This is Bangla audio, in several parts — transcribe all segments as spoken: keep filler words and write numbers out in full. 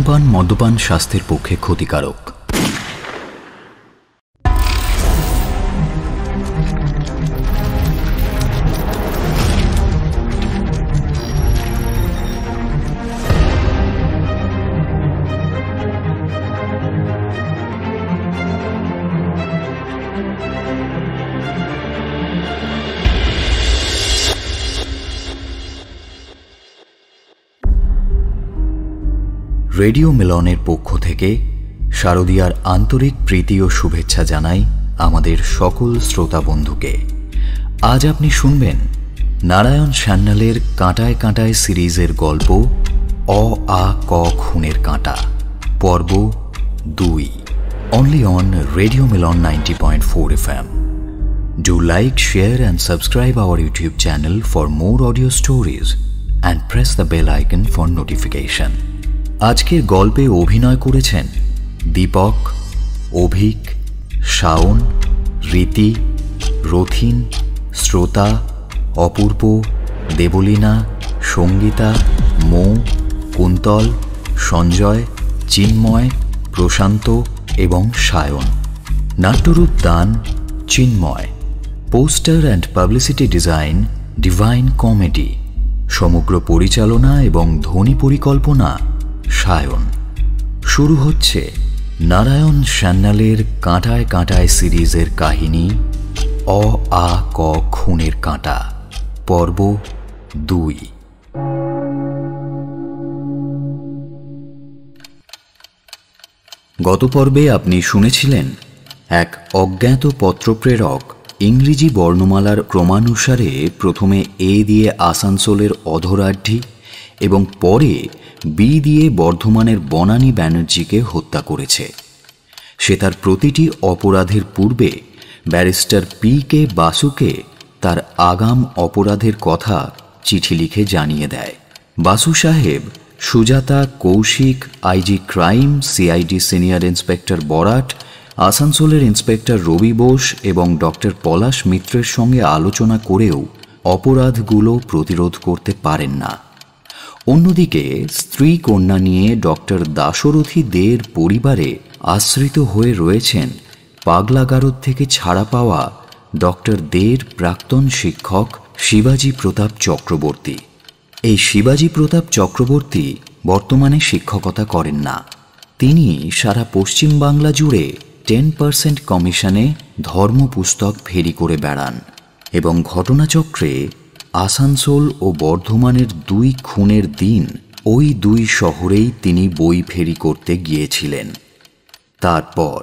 ধূমপান মদ্যপান স্বাস্থ্যের পক্ষে ক্ষতিকারক। রেডিও মিলনের পক্ষ থেকে শারদিয়ার আন্তরিক প্রীতি ও শুভেচ্ছা জানাই আমাদের সকল শ্রোতা বন্ধুকে। আজ আপনি শুনবেন নারায়ণ সান্যালের কাঁটায় কাঁটায় সিরিজের গল্প অ আ ক খুনের কাঁটা পর্ব দুই, only on radio Milan ninety point four F M. Do like, share and subscribe our YouTube channel for more audio stories and press the bell icon for notification. আজকের গল্পে অভিনয় করেছেন দীপক, অভিক, শাওন, রীতি, রথিন, শ্রোতা, অপূর্ব, দেবলীনা, সঙ্গীতা, মৌ, কুন্তল, সঞ্জয়, চিন্ময়, প্রশান্ত এবং সায়ন। নাট্যরূপ দান Chinmoy. Poster and publicity design divine comedy. সমগ্র পরিচালনা এবং ধ্বনি পরিকল্পনা সায়ন। শুরু হচ্ছে নারায়ণ সান্যালের কাঁটায় কাঁটায় সিরিজের কাহিনী অ আ ক খুনের কাঁটা পর্ব দুই। গত পর্বে আপনি শুনেছিলেন এক অজ্ঞাত পত্রপ্রেরক ইংরেজি বর্ণমালার ক্রমানুসারে প্রথমে এ দিয়ে আসানসোলের অধরাঢ্যি এবং পরে বি দিয়ে বর্ধমানের বনানী ব্যানার্জিকে হত্যা করেছে। সে তার প্রতিটি অপরাধের পূর্বে ব্যারিস্টার পি কে বাসুকে তার আগাম অপরাধের কথা চিঠি লিখে জানিয়ে দেয়। বাসু সাহেব Sujata, Kaushik, IG crime, CID senior inspector Barat, আসানসোলের ইন্সপেক্টর রবি বোস এবং ডক্টর পলাশ মিত্রের সঙ্গে আলোচনা করেও অপরাধগুলো প্রতিরোধ করতে পারেন না। অন্যদিকে স্ত্রী কন্যা নিয়ে ডক্টর দাশরথী দের পরিবারে আশ্রিত হয়ে রয়েছেন পাগলাগারদ থেকে ছাড়া পাওয়া ডক্টর দের প্রাক্তন শিক্ষক শিবাজি প্রতাপ চক্রবর্তী। এই শিবাজি প্রতাপ চক্রবর্তী বর্তমানে শিক্ষকতা করেন না। তিনি সারা পশ্চিম বাংলা জুড়ে টেন পার্সেন্ট কমিশনে ধর্মপুস্তক ফেরি করে বেড়ান এবং ঘটনাচক্রে আসানসোল ও বর্ধমানের দুই খুনের দিন ওই দুই শহরেই তিনি বই ফেরি করতে গিয়েছিলেন। তারপর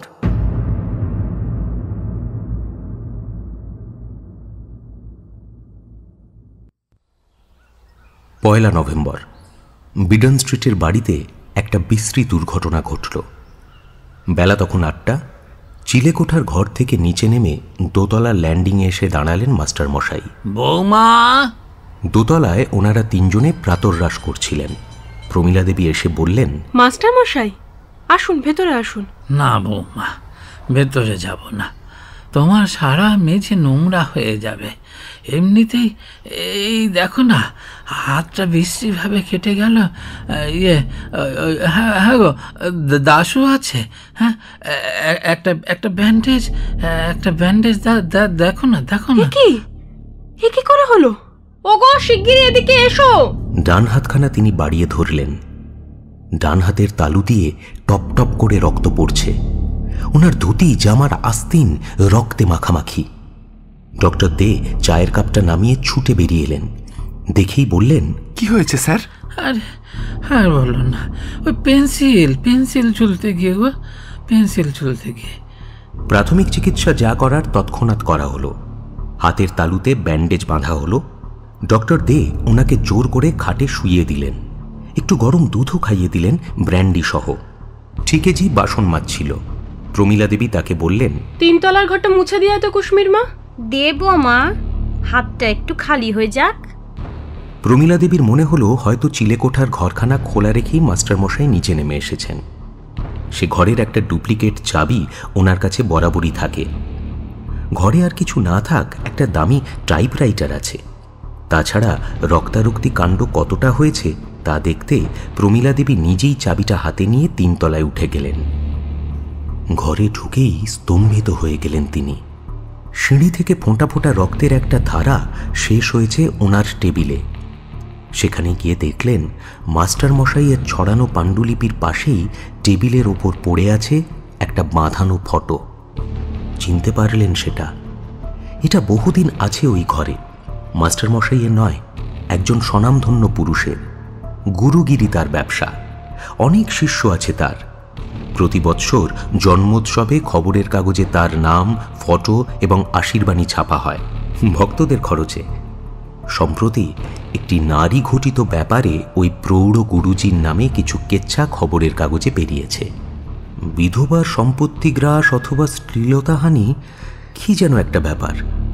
পয়লা নভেম্বর বিডন স্ট্রিটের বাড়িতে একটা বিশ্রী দুর্ঘটনা ঘটল। বেলা তখন আটটা। চিলেকোঠার ঘর থেকে নিচে নেমে দোতলা ল্যান্ডিংয়ে এসে দাঁড়ালেন মাস্টার মশাই। বৌমা! দোতলায় ওনারা তিনজনে প্রাতরাশ করছিলেন। প্রমীলা দেবী এসে বললেন, মাস্টার মশাই আসুন, ভেতরে আসুন। না বৌমা, ভেতরে যাব না, তোমার সারা মেঝে নোংরা হয়ে যাবে। এমনিতেই এই দেখো না, হাতটা বিশ্রীভাবে কেটে গেল। ইয়ে হ্যাঁ হ্যাঁ গো, দাসু আছে। হ্যাঁ, একটা একটা ব্যান্ডেজ একটা ব্যান্ডেজ দেখো না, দেখো না। কি কি কি করে হলো? ওগো, শিগগিরই এদিকে এসো। ডান হাতখানা তিনি বাড়িয়ে ধরলেন। ডান হাতের তালু দিয়ে টপ টপ করে রক্ত পড়ছে। ওনার ধুতি জামার আস্তিন রক্তে মাখামাখি। ডক্টর দে চায়ের কাপটা নামিয়ে ছুটে বেরিয়ে এলেন। দেখেই বললেন, কি হয়েছে স্যার? আরে আর বলো না, ওই পেন্সিল পেন্সিল চুলতে গিয়ে গো, পেন্সিল চুলতে গিয়ে। প্রাথমিক চিকিৎসা যা করার তৎক্ষণাৎ করা হলো। হাতের তালুতে ব্যান্ডেজ বাঁধা হলো। ডক্টর দে ওনাকে জোর করে খাটে শুইয়ে দিলেন। একটু গরম দুধও খাইয়ে দিলেন, ব্র্যান্ডি সহ। ঠিকেজি বাসন মাজছিল। প্রমীলা দেবী তাকে বললেন, তিনতলার ঘরটা মুছে দিয়ে তো কুশ্মীর মা। দেব মা, হাতটা একটু খালি হয়ে যাক। প্রমীলা দেবীর মনে হলো হয়তো চিলেকোঠার ঘরখানা খোলা রেখেই মাস্টারমশাই নিচে নেমে এসেছেন। সে ঘরের একটা ডুপ্লিকেট চাবি ওনার কাছে বরাবরই থাকে। ঘরে আর কিছু না থাক, একটা দামি টাইপরাইটার আছে। তাছাড়া রক্তারক্তি কাণ্ড কতটা হয়েছে তা দেখতে প্রমীলা দেবী নিজেই চাবিটা হাতে নিয়ে তিনতলায় উঠে গেলেন। ঘরে ঢুকেই স্তম্ভিত হয়ে গেলেন তিনি। সিঁড়ি থেকে ফোঁটা ফোঁটা রক্তের একটা ধারা শেষ হয়েছে ওনার টেবিলে। সেখানে গিয়ে দেখলেন মাস্টার মশাইয়ের ছড়ানো পাণ্ডুলিপির পাশেই টেবিলের ওপর পড়ে আছে একটা বাঁধানো ফটো। চিনতে পারলেন সেটা। এটা বহুদিন আছে ওই ঘরে, মাস্টার মশাইয়ের নয়, একজন স্বনামধন্য পুরুষের। গুরুগিরি তার ব্যবসা, অনেক শিষ্য আছে তার। প্রতি বৎসর জন্মোৎসবে খবরের কাগজে তার নাম, ফটো এবং আশীর্বাণী ছাপা হয় ভক্তদের খরচে। সম্প্রতি একটি নারী ঘটিত ব্যাপারে ওই প্রৌঢ় গুরুজির নামে কিছু কেচ্ছা খবরের কাগজে বেরিয়েছে। বিধবার সম্পত্তি গ্রাস অথবা শ্লীলতাহানি, কি যেন একটা ব্যাপার।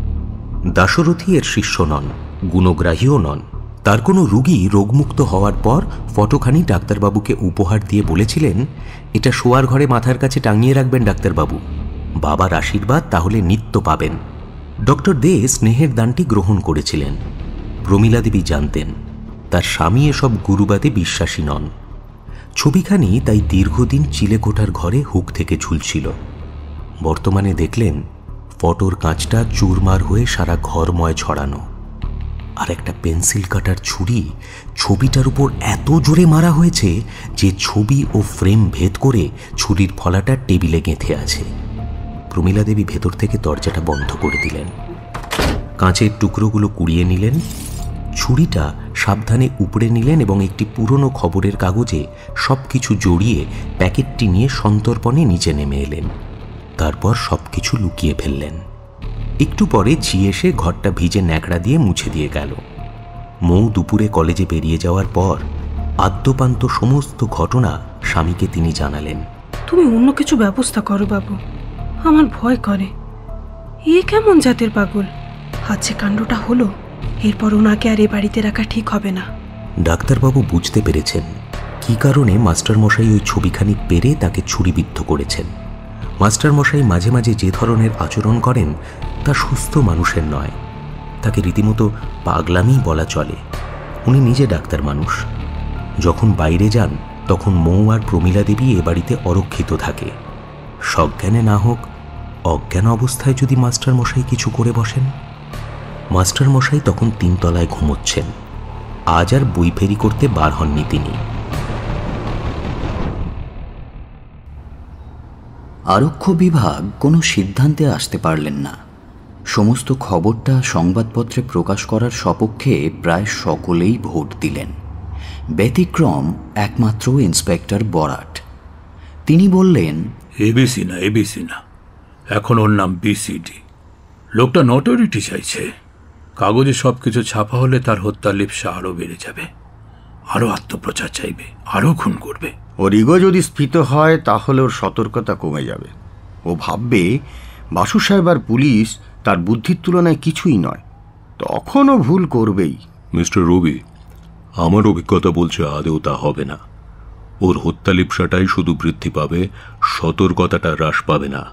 দাশরথী এর শিষ্য নন, গুণগ্রাহীও নন। তার কোনো রুগী রোগমুক্ত হওয়ার পর ফটোখানি ডাক্তারবাবুকে উপহার দিয়ে বলেছিলেন, এটা শোয়ার ঘরে মাথার কাছে টাঙিয়ে রাখবেন ডাক্তারবাবু, বাবার আশীর্বাদ তাহলে নিত্য পাবেন। ডক্টর দে স্নেহের দানটি গ্রহণ করেছিলেন। প্রমীলা দেবী জানতেন তার স্বামী এসব গুরুবাদে বিশ্বাসী নন। ছবিখানি তাই দীর্ঘদিন চিলেকোঠার ঘরে হুক থেকে ঝুলছিল। বর্তমানে দেখলেন ফটোর কাঁচটা চুরমার হয়ে সারা ঘরময় ছড়ানো, আর একটা পেন্সিল কাটার ছুরি ছবিটার উপর এত জোরে মারা হয়েছে যে ছবি ও ফ্রেম ভেদ করে ছুরির ফলাটা টেবিলে গেঁথে আছে। প্রমীলা দেবী ভেতর থেকে দরজাটা বন্ধ করে দিলেন, কাঁচের টুকরোগুলো কুড়িয়ে নিলেন, ছুরিটা সাবধানে উপড়ে নিলেন এবং একটি পুরনো খবরের কাগজে সব কিছু জড়িয়ে প্যাকেটটি নিয়ে সন্তর্পণে নিচে নেমে এলেন। তারপর সব কিছু লুকিয়ে ফেললেন। একটু পরে ঝি এসে ঘরটা ভিজে ন্যাকড়া দিয়ে মুছে দিয়ে গেল। মৌ দুপুরে কলেজে বেরিয়ে যাওয়ার পর আদ্যপান্ত সমস্ত ঘটনা স্বামীকে তিনি জানালেন। তুমি অন্য কিছু ব্যবস্থা করো বাবু, আমার ভয় করে। এ কেমন জাতের পাগল? আজ যে কাণ্ডটা হলো, এরপর ওনাকে আর এ বাড়িতে রাখা ঠিক হবে না। ডাক্তারবাবু বুঝতে পেরেছেন কি কারণে মাস্টারমশাই ওই ছবিখানি পেরে তাকে ছুরিবিদ্ধ করেছেন। মাস্টারমশাই মাঝে মাঝে যে ধরনের আচরণ করেন তা সুস্থ মানুষের নয়, তাকে রীতিমতো পাগলামি বলা চলে। উনি নিজে ডাক্তার মানুষ। যখন বাইরে যান তখন মৌ আর প্রমীলা দেবী এ বাড়িতে অরক্ষিত থাকে। সজ্ঞানে না হোক অজ্ঞান অবস্থায় যদি মাস্টারমশাই কিছু করে বসেন। মাস্টারমশাই তখন তিনতলায় ঘুমোচ্ছেন। আজ আর বই ফেরি করতে বার হননি তিনি। আরক্ষ বিভাগ কোনো সিদ্ধান্তে আসতে পারলেন না। সমস্ত খবরটা সংবাদপত্রে প্রকাশ করার সপক্ষে প্রায় সকলেই ভোট দিলেন। ব্যতিক্রম একমাত্র ইন্সপেক্টর বরাট। তিনি বললেন, এবিসি না এবিসি না, এখন ওর নাম বিসিডি। লোকটা নটোরিটি চাইছে। কাগজে সব কিছু ছাপা হলে তার হত্যার লিপ্সা আরও বেড়ে যাবে, আরও আত্মপ্রচার চাইবে, আরও খুন করবে। ওর ইগো যদি স্ফীত হয় তাহলে ওর সতর্কতা কমে যাবে। ও ভাববে বাসু সাহেব আর পুলিশ তার বুদ্ধির তুলনায় কিছুই নয়, তখন ও ভুল করবেই। মিস্টার রবি, আমার অভিজ্ঞতা বলছে আদেও তা হবে না। ওর হত্যা লিপ্সাটাই শুধু বৃদ্ধি পাবে, সতর্কতাটা হ্রাস পাবে না।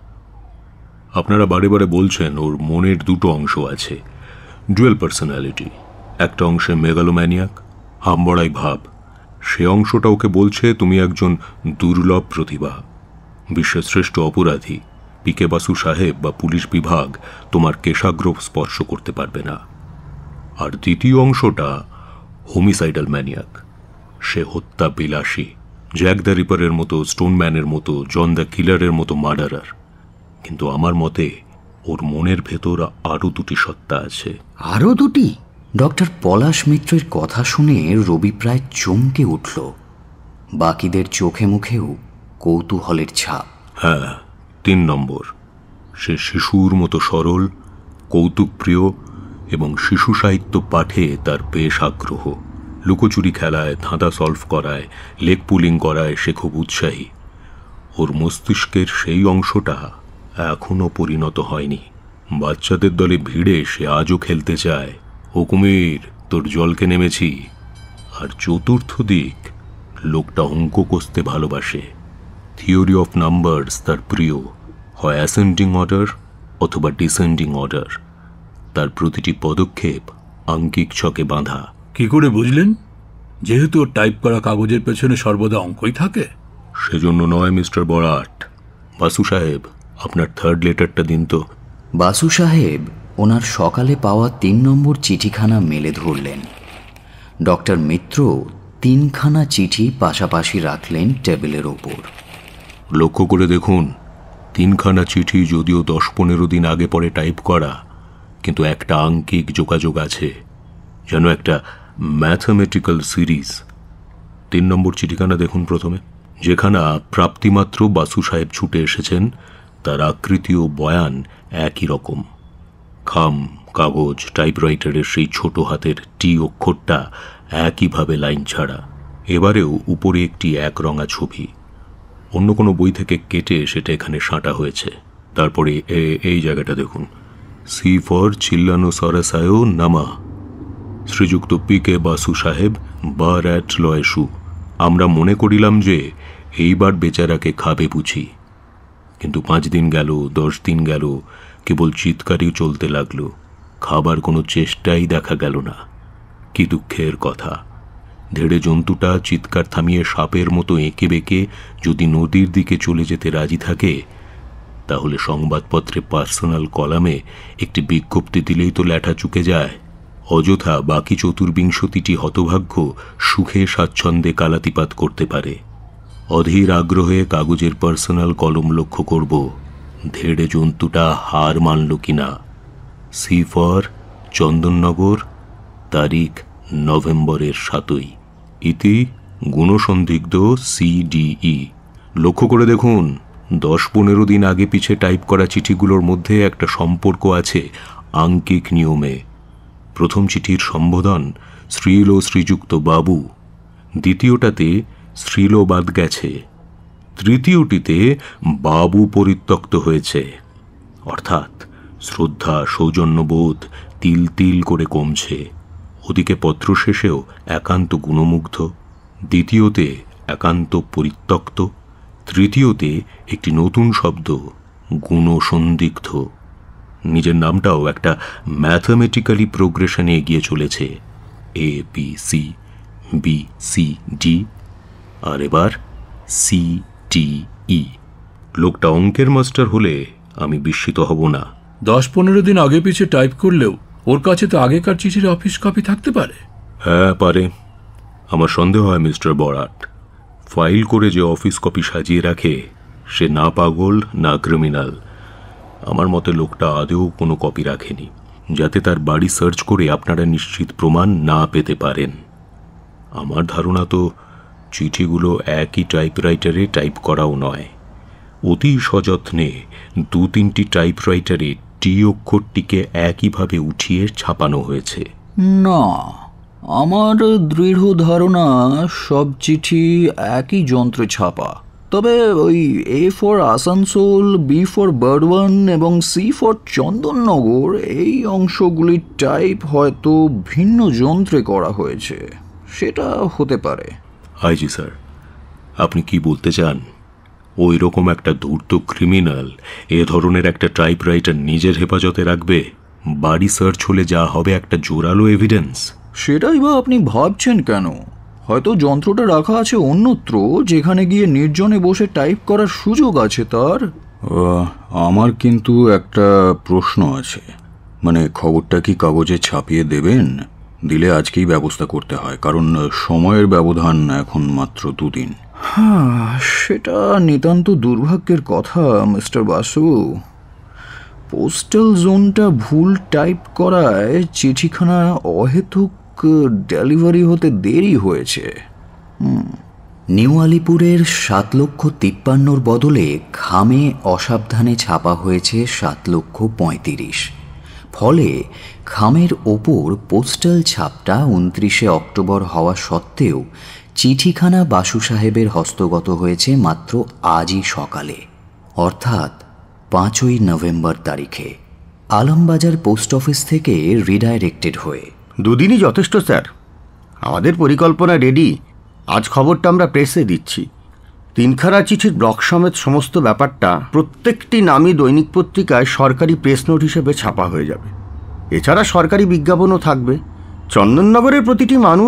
আপনারা বারে বারে বলছেন ওর মনের দুটো অংশ আছে, ডুয়েল পার্সোনালিটি। একটা অংশে মেগালোম্যানিয়াক, হামবড়াই ভাব। সে অংশটা ওকে বলছে তুমি একজন দুর্লভ প্রতিভা, বিশ্বের শ্রেষ্ঠ অপরাধী। পিকে বাসু সাহেব বা পুলিশ বিভাগ তোমার কেশাগ্র স্পর্শ করতে পারবে না। আর দ্বিতীয় অংশটা হোমিসাইডাল ম্যানিয়াক। সে হত্যা বিলাসী, জ্যাক দ্য রিপারের মতো, স্টোনম্যানের মতো, জন দ্য কিলারের মতো মার্ডারার। কিন্তু আমার মতে ওর মনের ভেতর আরও দুটি সত্তা আছে। আরও দুটি? ডক্টর পলাশ মিত্রের কথা শুনে রবি প্রায় চমকে উঠল। বাকিদের চোখে মুখেও কৌতূহলের ছাপ। হ্যাঁ, তিন নম্বর। সে শিশুর মতো সরল, কৌতুকপ্রিয় এবং শিশু সাহিত্য পাঠে তার বেশ আগ্রহ। লুকোচুরি খেলায়, ধাঁধা সলভ করায়, লেগ পুলিং করায় সে খুব উৎসাহী। ওর মস্তিষ্কের সেই অংশটা এখনও পরিণত হয়নি। বাচ্চাদের দলে ভিড়ে সে আজও খেলতে চায়, ও কুমির তোর জলকে নেমেছি। আর চতুর্থ দিক, লোকটা অঙ্ক কষতে ভালোবাসে। থিওরি অফ নাম্বারস তার প্রিয়, হয় অ্যাসেন্ডিং অর্ডার অথবা ডিসেন্ডিং অর্ডার। তার প্রতিটি পদক্ষেপ আঙ্কিক ছকে বাঁধা। কি করে বুঝলেন? যেহেতু ওর টাইপ করা কাগজের পেছনে সর্বদা অঙ্কই থাকে। সেজন্য নয় মিস্টার বরাট। বাসু সাহেব, আপনার থার্ড লেটারটা দিন তো। বাসু সাহেব ওনার সকালে পাওয়া তিন নম্বর চিঠিখানা মেলে ধরলেন। ডক্টর মিত্র তিনখানা চিঠি পাশাপাশি রাখলেন টেবিলের ওপর। লক্ষ্য করে দেখুন, তিনখানা চিঠি যদিও দশ পনেরো দিন আগে পরে টাইপ করা, কিন্তু একটা আঙ্কিক যোগাযোগ আছে, যেন একটা ম্যাথামেটিক্যাল সিরিজ। তিন নম্বর চিঠিখানা দেখুন প্রথমে। যেখানা প্রাপ্তিমাত্র বাসু সাহেব ছুটে এসেছেন, তার আকৃতি ও বয়ান একই রকম। খাম, কাগজ, টাইপরাইটারের সেই ছোট হাতের টি অক্ষরটা একইভাবে লাইন ছাড়া। এবারেও উপরে একটি একরঙা ছবি, অন্য কোনো বই থেকে কেটে সেটা এখানে সাঁটা হয়েছে। তারপরে এই জায়গাটা দেখুন, সি ফর চিল্লানো সরাসায়ো নামা, শ্রীযুক্ত পি কে বাসু সাহেব বার অ্যাট লয়েসু। আমরা মনে করিলাম যে এইবার বেচারাকে খাবে বুঝি, কিন্তু পাঁচ দিন গেল, দশ দিন গেল, কেবল চিৎকারই চলতে লাগলো, খাবার কোনো চেষ্টাই দেখা গেল না। কি দুঃখের কথা! ধেড়ে জন্তুটা চিৎকার থামিয়ে সাপের মতো এঁকে বেঁকে যদি নদীর দিকে চলে যেতে রাজি থাকে, তাহলে সংবাদপত্রে পার্সোনাল কলামে একটি বিজ্ঞপ্তি দিলেই তো ল্যাঠা চুকে যায়। অযথা বাকি চতুর্বিংশতিটি হতভাগ্য সুখে স্বাচ্ছন্দ্যে কালাতিপাত করতে পারে। অধীর আগ্রহে কাগজের পার্সোনাল কলম লক্ষ্য করব, ধেড়ে জন্তুটা হার মানল কিনা। সি ফর চন্দননগর, তারিখ নভেম্বরের সাতই। ইতি গুণসন্দিগ্ধ সিডিই। লক্ষ্য করে দেখুন, দশ পনেরো দিন আগে পিছে টাইপ করা চিঠিগুলোর মধ্যে একটা সম্পর্ক আছে আঙ্কিক নিয়মে। প্রথম চিঠির সম্বোধন শ্রীল ও শ্রীযুক্ত বাবু, দ্বিতীয়টাতে শ্রীল বাদ গেছে, তৃতীয়টিতে বাবু পরিত্যক্ত হয়েছে। অর্থাৎ শ্রদ্ধা সৌজন্যবোধ তিল তিল করে কমছে। ওদিকে পত্র শেষেও একান্ত গুণমুগ্ধ, দ্বিতীয়তে একান্ত পরিত্যক্ত, তৃতীয়তে একটি নতুন শব্দ গুণসন্দিগ্ধ। নিজের নামটাও একটা ম্যাথামেটিক্যালি প্রোগ্রেশনে এগিয়ে চলেছে, A B C, B C D, আর এবার সি টি ই। লোকটা অঙ্কের মাস্টার হলে আমি বিস্মিত হব না। দশ পনেরো দিন আগে পিছে টাইপ করলেও ওর কাছে তো আগেকার চিঠির অফিস কপি থাকতে পারে। হ্যাঁ পারে। আমার সন্দেহ হয় মিস্টার বরাট, ফাইল করে যে অফিস কপি সাজিয়ে রাখে সে না পাগল না ক্রিমিনাল। আমার মতে লোকটা আদেও কোনো কপি রাখেনি, যাতে তার বাড়ি সার্চ করে আপনারা নিশ্চিত প্রমাণ না পেতে পারেন। আমার ধারণা তো চিঠিগুলো একই টাইপরাইটারে টাইপ করাও নয়, অতি সযত্নে দু তিনটি টাইপরাইটারে টি অক্ষরটিকে একইভাবে উঠিয়ে ছাপানো হয়েছে। না, আমার দৃঢ় ধারণা সব চিঠি একই যন্ত্রে ছাপা। তবে ওই A for Asansol, B for Barwan এবং সি ফর চন্দননগর, এই অংশগুলির টাইপ হয়তো ভিন্ন যন্ত্রে করা হয়েছে, সেটা হতে পারে। আইজি স্যার, আপনি কি বলতে চান ওই রকম একটা ধূর্ত ক্রিমিনাল এ ধরনের একটা টাইপরাইটার নিজের হেফাজতে রাখবে? বাড়ি সার্চ হলে যা হবে একটা জোরালো এভিডেন্স। সেটাই বা আপনি ভাবছেন কেন? হয়তো যন্ত্রটা রাখা আছে অন্যত্র, যেখানে গিয়ে নির্জনে বসে টাইপ করার সুযোগ আছে তার। আমার কিন্তু একটা প্রশ্ন আছে, মানে খবরটা কি কাগজে ছাপিয়ে দেবেন? দিলে আজকেই ব্যবস্থা করতে হয়, কারণ সময়ের ব্যবধান এখন মাত্র দুদিন। হ্যাঁ, সেটা নিতান্ত দুর্ভাগ্যের কথা মিস্টার বাসু। পোস্টাল জোনটা ভুল টাইপ করায় চিঠিখানা অহেতুক ডেলিভারি হতে দেরি হয়েছে। নিউ আলিপুরের সাত লক্ষ তিপ্পান্নর বদলে খামে অসাবধানে ছাপা হয়েছে সাত লক্ষ পঁয়ত্রিশ। ফলে খামের ওপর পোস্টাল ছাপটা উনত্রিশে অক্টোবর হওয়া সত্ত্বেও চিঠিখানা বাসু সাহেবের হস্তগত হয়েছে মাত্র আজই সকালে, অর্থাৎ পাঁচই নভেম্বর তারিখে, আলমবাজার পোস্ট অফিস থেকে রিডাইরেক্টেড হয়ে। দুদিনই যথেষ্ট স্যার, আমাদের পরিকল্পনা রেডি। আজ খবরটা আমরা প্রেসে দিচ্ছি। তিনখানা চিঠির ব্লক সমেত সমস্ত ব্যাপারটা প্রত্যেকটি নামী দৈনিক পত্রিকায় সরকারি প্রেস নোট হিসেবে ছাপা হয়ে যাবে। এছাড়া সরকারি বিজ্ঞাপনও থাকবে। চন্দননগরের প্রতিটি মানুষ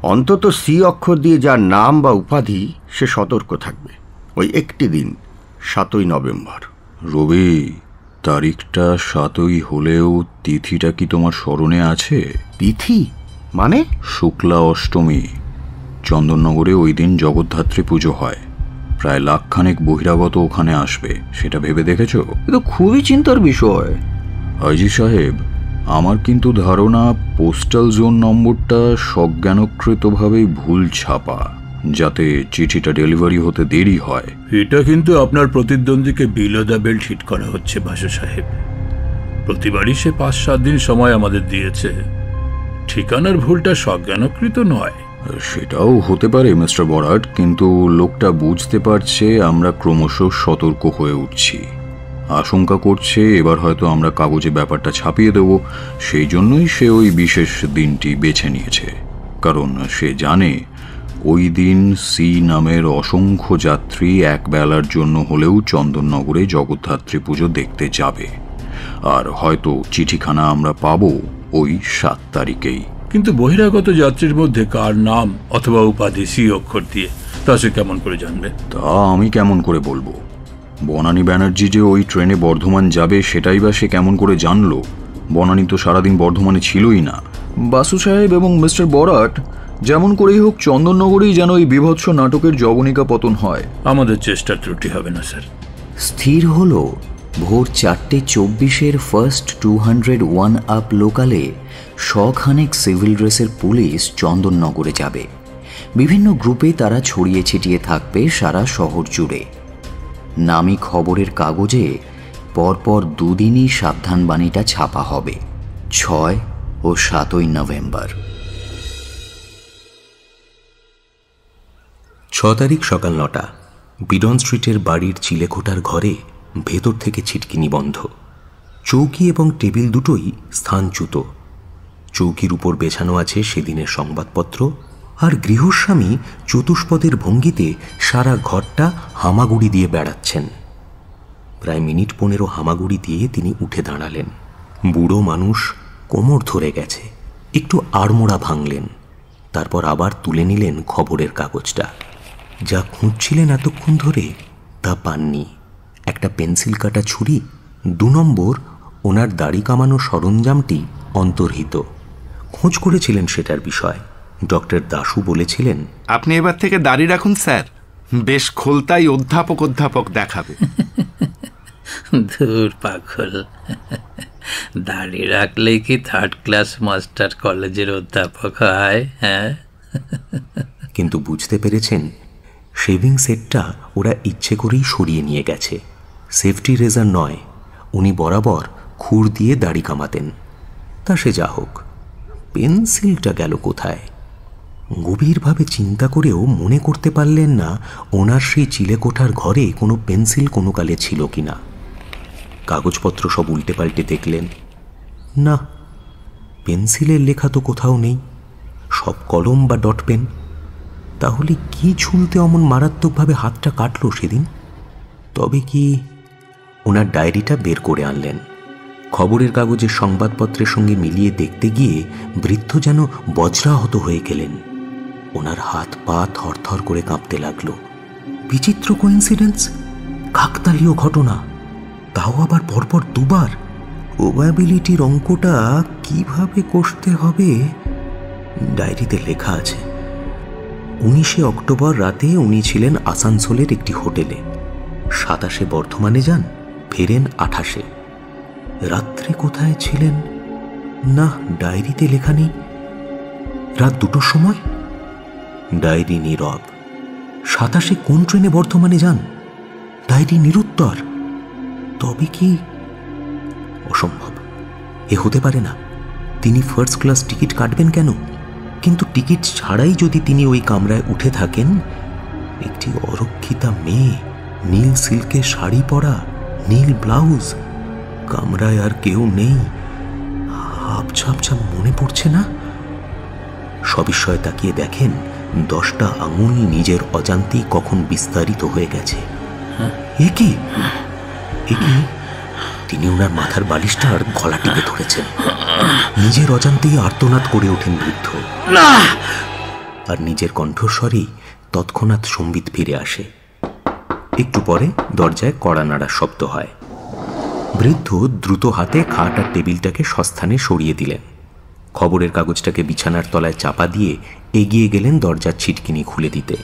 অন্তত সি অক্ষর দিয়ে যার নাম বা উপাধি, সে সতর্ক থাকবে। ওই একটি দিন, সাতই নভেম্বর। রবি, তারিখটা সাতই হলেও তিথিটা কি তোমার স্মরণে আছে? তিথি মানে? শুক্লা অষ্টমী। চন্দননগরে ওই দিন জগদ্ধাত্রী পুজো হয়। প্রায় লাখখানেক বহিরাগত ওখানে আসবে, সেটা ভেবে দেখেছ? কিন্তু খুবই চিন্তার বিষয়। আইজি সাহেব, আমার কিন্তু ধারণা পোস্টাল জোন নম্বরটা সজ্ঞানকৃতভাবেই ভুল ছাপা, যাতে চিঠিটা ডেলিভারি হতে দেরি হয়। এটা কিন্তু আপনার প্রতিদ্বন্দ্বীকে বিলো দ্য বেল্ট হিট করা হচ্ছে বাসু সাহেব। প্রতিবারই সে পাঁচ সাত দিন সময় আমাদের দিয়েছে। ঠিকানার ভুলটা সজ্ঞানকৃত নয়। সেটাও হতে পারে মিস্টার বরাট, কিন্তু লোকটা বুঝতে পারছে আমরা ক্রমশ সতর্ক হয়ে উঠছি। আশঙ্কা করছে এবার হয়তো আমরা কাগজে ব্যাপারটা ছাপিয়ে দেব। সেই জন্যই সে ওই বিশেষ দিনটি বেছে নিয়েছে, কারণ সে জানে ওই দিন সি নামের অসংখ্য যাত্রী এক বেলার জন্য হলেও চন্দননগরে জগদ্ধাত্রী পুজো দেখতে যাবে। আর হয়তো চিঠিখানা আমরা পাবো ওই সাত তারিখেই। কিন্তু বহিরাগত যাত্রীর মধ্যে কার নাম অথবা উপাধি সি অক্ষর দিয়ে, তা সে কেমন করে জানবে? তা আমি কেমন করে বলবো? বনানী ব্যানার্জি যে ওই ট্রেনে বর্ধমান যাবে সেটাই বা সে কেমন করে জানলো? বনানী তো সারাদিন বর্ধমানে ছিলই না। বাসু সাহেব এবং মিস্টার বরাট, যেমন করেই হোক চন্দননগরেই যেন এই বিভৎস নাটকের জবনিকা পতন হয়। আমাদের চেষ্টার ত্রুটি হবে না স্যার। স্থির হল ভোর চারটে চব্বিশের first two hundred one up লোকালে শখানেক সিভিল ড্রেসের পুলিশ চন্দননগরে যাবে। বিভিন্ন গ্রুপে তারা ছড়িয়ে ছিটিয়ে থাকবে সারা শহর জুড়ে। নামী খবরের কাগজে পরপর দুদিনই সাবধানবাণীটা ছাপা হবে, ছয় ও সাতই নভেম্বর। ছ তারিখ সকাল নটা। বিডন স্ট্রিটের বাড়ির চিলেকোঠার ঘরে ভেতর থেকে ছিটকিনি বন্ধ। চৌকি এবং টেবিল দুটোই স্থানচ্যুত। চৌকির উপর বেছানো আছে সেদিনের সংবাদপত্র, আর গৃহস্বামী চতুষ্পদের ভঙ্গিতে সারা ঘরটা হামাগুড়ি দিয়ে বেড়াচ্ছেন। প্রায় মিনিট পনেরো হামাগুড়ি দিয়ে তিনি উঠে দাঁড়ালেন। বুড়ো মানুষ, কোমর ধরে গেছে। একটু আড়মোড়া ভাঙলেন, তারপর আবার তুলে নিলেন খবরের কাগজটা। যা খুঁজছিলেন এতক্ষণ ধরে তা পাননি। একটা পেন্সিল কাটা ছুরি, দু নম্বর ওনার দাড়ি কামানো সরঞ্জামটি অন্তর্হিত। খোঁজ করেছিলেন সেটার বিষয়। ডক্টর দাশু বলেছিলেন, আপনি এবার থেকে দাড়ি রাখুন স্যার, বেশ খোলতাই অধ্যাপক অধ্যাপক দেখাবে। ধুর পাগল, দাড়ি রাখলেই কি থার্ড ক্লাস মাস্টার কলেজের অধ্যাপক হয়? হ্যাঁ, কিন্তু বুঝতে পেরেছেন শেভিং সেটটা ওরা ইচ্ছে করেই সরিয়ে নিয়ে গেছে। সেফটি রেজার নয়, উনি বরাবর খুর দিয়ে দাড়ি কামাতেন। তা সে যা হোক, পেন্সিলটা গেল কোথায়? গভীরভাবে চিন্তা করেও মনে করতে পারলেন না ওনার সেই চিলেকোঠার ঘরে কোনো পেন্সিল কোনো কালে ছিল কিনা। কাগজপত্র সব উল্টে পাল্টে দেখলেন, না, পেন্সিলের লেখা তো কোথাও নেই, সব কলম বা ডট পেন। তাহলে কি ঝুলতে অমন মারাত্মকভাবে হাতটা কাটলো সেদিন? তবে কি? ওনার ডায়েরিটা বের করে আনলেন। খবরের কাগজের সংবাদপত্রের সঙ্গে মিলিয়ে দেখতে গিয়ে বৃদ্ধ যেন বজ্রাহত হয়ে গেলেন। ওনার হাত পা থরথর করে কাঁপতে লাগলো। বিচিত্র কোইন্সিডেন্স, কাকতালীয় ঘটনা, তাও আবার পরপর দুবার। প্রবাবিলিটির অঙ্কটা কিভাবে কষতে হবে? ডায়েরিতে লেখা আছে, উনিশে অক্টোবর রাতে উনি ছিলেন আসানসোলের একটি হোটেলে। সাতাশে বর্ধমানে যান, ফেরেন আঠাশে। রাত্রে কোথায় ছিলেন? না, ডায়েরিতে লেখা নেই। রাত দুটোর সময়? ডায়েরি নীরব। সাতাশে কোন ট্রেনে বর্ধমানে যান? ডায়েরি নিরুত্তর। তবে কি? অসম্ভব, এ হতে পারে না। তিনি ফার্স্ট ক্লাস টিকিট কাটবেন কেন? কিন্তু টিকিট ছাড়াই যদি তিনি ওই কামরায় উঠে থাকেন, একটি অরক্ষিতা মেয়ে, নীল সিল্কের শাড়ি পরা, নীল ব্লাউজ, কামরায় আর কেউ নেই, আবছা আবছা মনে পড়ছে না? সবিস্ময়ে তাকিয়ে দেখেন দশটা আঙুল নিজের অজান্তেই কখন বিস্তারিত হয়ে গেছে। এ কি? এ কি? তিনি ওনার মাথার বালিশটার গলা টিপে ধরেছেন। নিজের অজান্তেই আর্তনাদ করে ওঠেন বৃদ্ধ। না, আর নিজের কণ্ঠস্বরেই তৎক্ষণাৎ সম্বিত ফিরে আসে। একটু পরে দরজায় কড়া নাড়ার শব্দ হয়। বৃদ্ধ দ্রুত হাতে খাট আর টেবিলটাকে সস্থানে সরিয়ে দিলেন। খবরের কাগজটাকে বিছানার তলায় চাপা দিয়ে এগিয়ে গেলেন দরজার ছিটকিনি খুলে দিতে।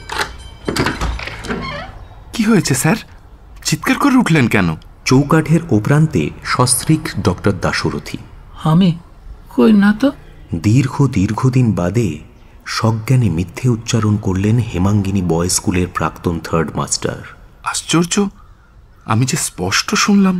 কি হয়েছে স্যার? চিৎকার করে উঠলেন কেন? চৌকাঠের ওপ্রান্তে সস্ত্রীক ডক্টর দাশরথী। আমি কই না তো। দীর্ঘ দীর্ঘদিন বাদে সজ্ঞানে মিথ্যে উচ্চারণ করলেন হেমাঙ্গিনী বয়েজ স্কুলের প্রাক্তন থার্ড মাস্টার। আশ্চর্য, আমি যে স্পষ্ট শুনলাম।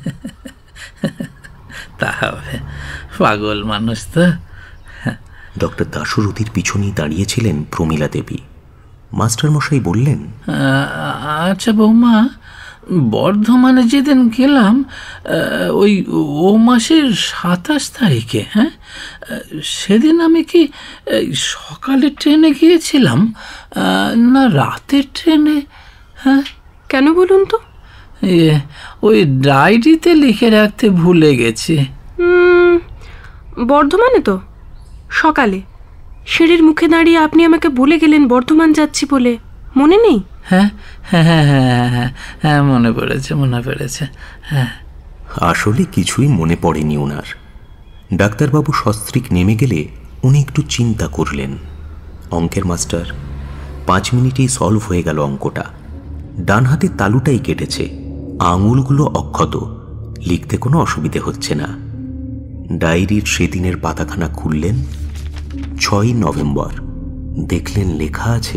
তা হবে, পাগল মানুষ তো। ডক্টর দাশরথীর পিছনেই দাঁড়িয়েছিলেন প্রমীলা দেবী। মাস্টারমশাই বললেন, আচ্ছা বৌমা, বর্ধমানে যেদিন গেলাম ওই ও মাসের সাতাশ তারিখে, হ্যাঁ, সেদিন আমি কি সকালে ট্রেনে গিয়েছিলাম না রাতের ট্রেনে? হ্যাঁ, কেন বলুন তো? ওই ডায়েরিতে লিখে রাখতে ভুলে গেছি। বর্ধমানে তো সকালে সিঁড়ির মুখে দাঁড়িয়ে আপনি আমাকে বলে গেলেন বর্ধমান যাচ্ছি বলে, মনে নেই? হ্যাঁ হ্যাঁ হ্যাঁ হ্যাঁ হ্যাঁ হ্যাঁ মনে পড়েছে, মনে পড়েছে। হ্যাঁ, আসলে কিছুই মনে পড়েনি ওনার। ডাক্তারবাবু সস্ত্রীক নেমে গেলে উনি একটু চিন্তা করলেন। অঙ্কের মাস্টার, পাঁচ মিনিটেই সলভ হয়ে গেল অঙ্কটা। ডান হাতে তালুটাই কেটেছে, আঙুলগুলো অক্ষত, লিখতে কোনো অসুবিধে হচ্ছে না। ডায়েরির সেদিনের পাতাখানা খুললেন। ছয় নভেম্বর। দেখলেন লেখা আছে,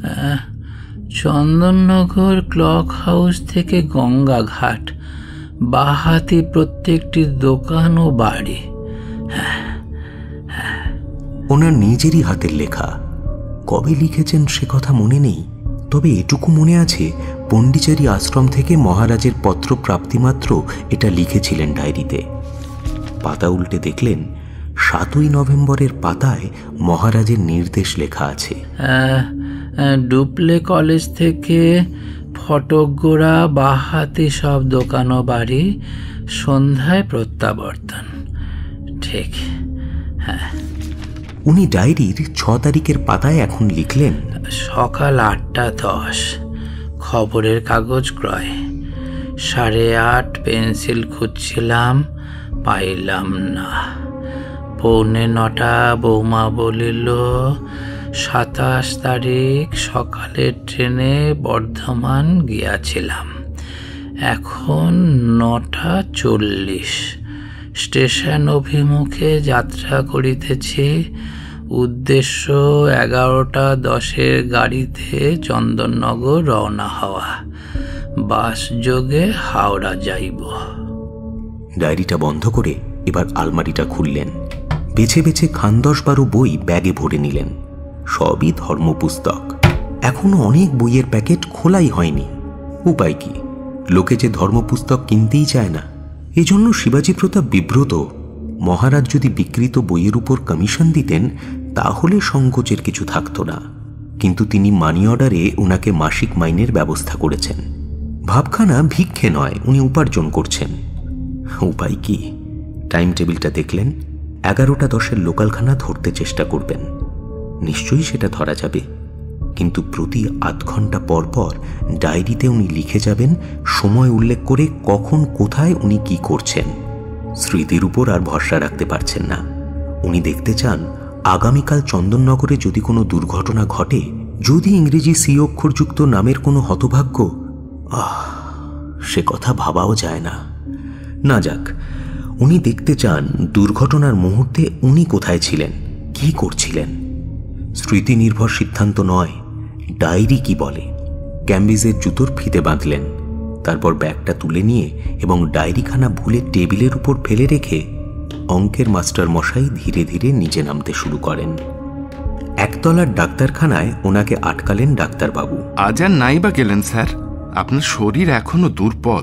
চন্দননগর ক্লক হাউস থেকে গঙ্গাঘাট, বাহাতি প্রত্যেকটি দোকান ও বাড়ি। ওনার নিজেরই হাতের লেখা। কবে লিখেছেন সে কথা মনে নেই, তবে এটুকু মনে আছে পণ্ডিচারী আশ্রম থেকে মহারাজের পত্র প্রাপ্তিমাত্র এটা লিখেছিলেন ডায়েরিতে। পাতা উল্টে দেখলেন সাতই নভেম্বরের পাতায় মহারাজের নির্দেশ লেখা আছে, ডুপ্লে কলেজ থেকে ফটকগোড়া বাহাতি সব দোকান ও বাড়ি, সন্ধ্যায় প্রত্যাবর্তন। ঠিক, হ্যাঁ। উনি ডায়েরির ছ তারিখের পাতায় এখন লিখলেন, সকাল আটটা দশ, খবরের কাগজ ক্রয়। সাড়ে আট পেন্সিল খুঁজছিলাম, পাইলাম না। পৌনে নটা বৌমা বলিল সাতাশ তারিখ সকালের ট্রেনে বর্ধমান গিয়াছিলাম। এখন নটা চল্লিশ, স্টেশন অভিমুখে যাত্রা করিতেছি। উদ্দেশ্য এগারোটা দশের গাড়িতে চন্দননগর রওনা হওয়া, বাস যোগে হাওড়া যাইব। ডায়েরিটা বন্ধ করে এবার আলমারিটা খুললেন। বেছে বেছে খান দশ বারো বই ব্যাগে ভরে নিলেন। সবই ধর্মপুস্তক। এখনো অনেক বইয়ের প্যাকেট খোলাই হয়নি। উপায় কি? লোকে যে ধর্মপুস্তক কিনতেই চায় না। এজন্য শিবাজী প্রতাপ বিব্রত। মহারাজ যদি বিক্রিত বইয়ের উপর কমিশন দিতেন তাহলে সংকোচের কিছু থাকতো না, কিন্তু তিনি মানি অর্ডারে ওনাকে মাসিক মাইনের ব্যবস্থা করেছেন। ভাবখানা ভিক্ষে নয়, উনি উপার্জন করছেন। উপায় কি? টাইম টেবিলটা দেখলেন, এগারোটা দশের লোকালখানা ধরতে চেষ্টা করবেন। নিশ্চয়ই সেটা ধরা যাবে, কিন্তু প্রতি আধ ঘন্টা পর পর ডায়েরিতে উনি লিখে যাবেন, সময় উল্লেখ করে কখন কোথায় উনি কি করছেন। স্মৃতির উপর আর ভরসা রাখতে পারছেন না। উনি দেখতে চান আগামীকাল চন্দননগরে যদি কোনো দুর্ঘটনা ঘটে, যদি ইংরেজি সি অক্ষরযুক্ত নামের কোনো হতভাগ্য, আহ সে কথা ভাবাও যায় না। না যাক, উনি দেখতে চান দুর্ঘটনার মুহূর্তে উনি কোথায় ছিলেন, কি করছিলেন। স্মৃতি নির্ভর সিদ্ধান্ত নয়, ডায়েরি কি বলে। ক্যাম্বিজের জুতোর ফিতে বাঁধলেন, তারপর ব্যাগটা তুলে নিয়ে এবং ডায়েরিখানা ভুলে টেবিলের উপর ফেলে রেখে অঙ্কের মাস্টার মশাই ধীরে ধীরে নিচে নামতে শুরু করেন। একতলার ডাক্তারখানায় ওনাকে আটকালেন ডাক্তারবাবু। আজ আর নাই বা গেলেন স্যার? আপনার শরীর এখনো দুর্বল।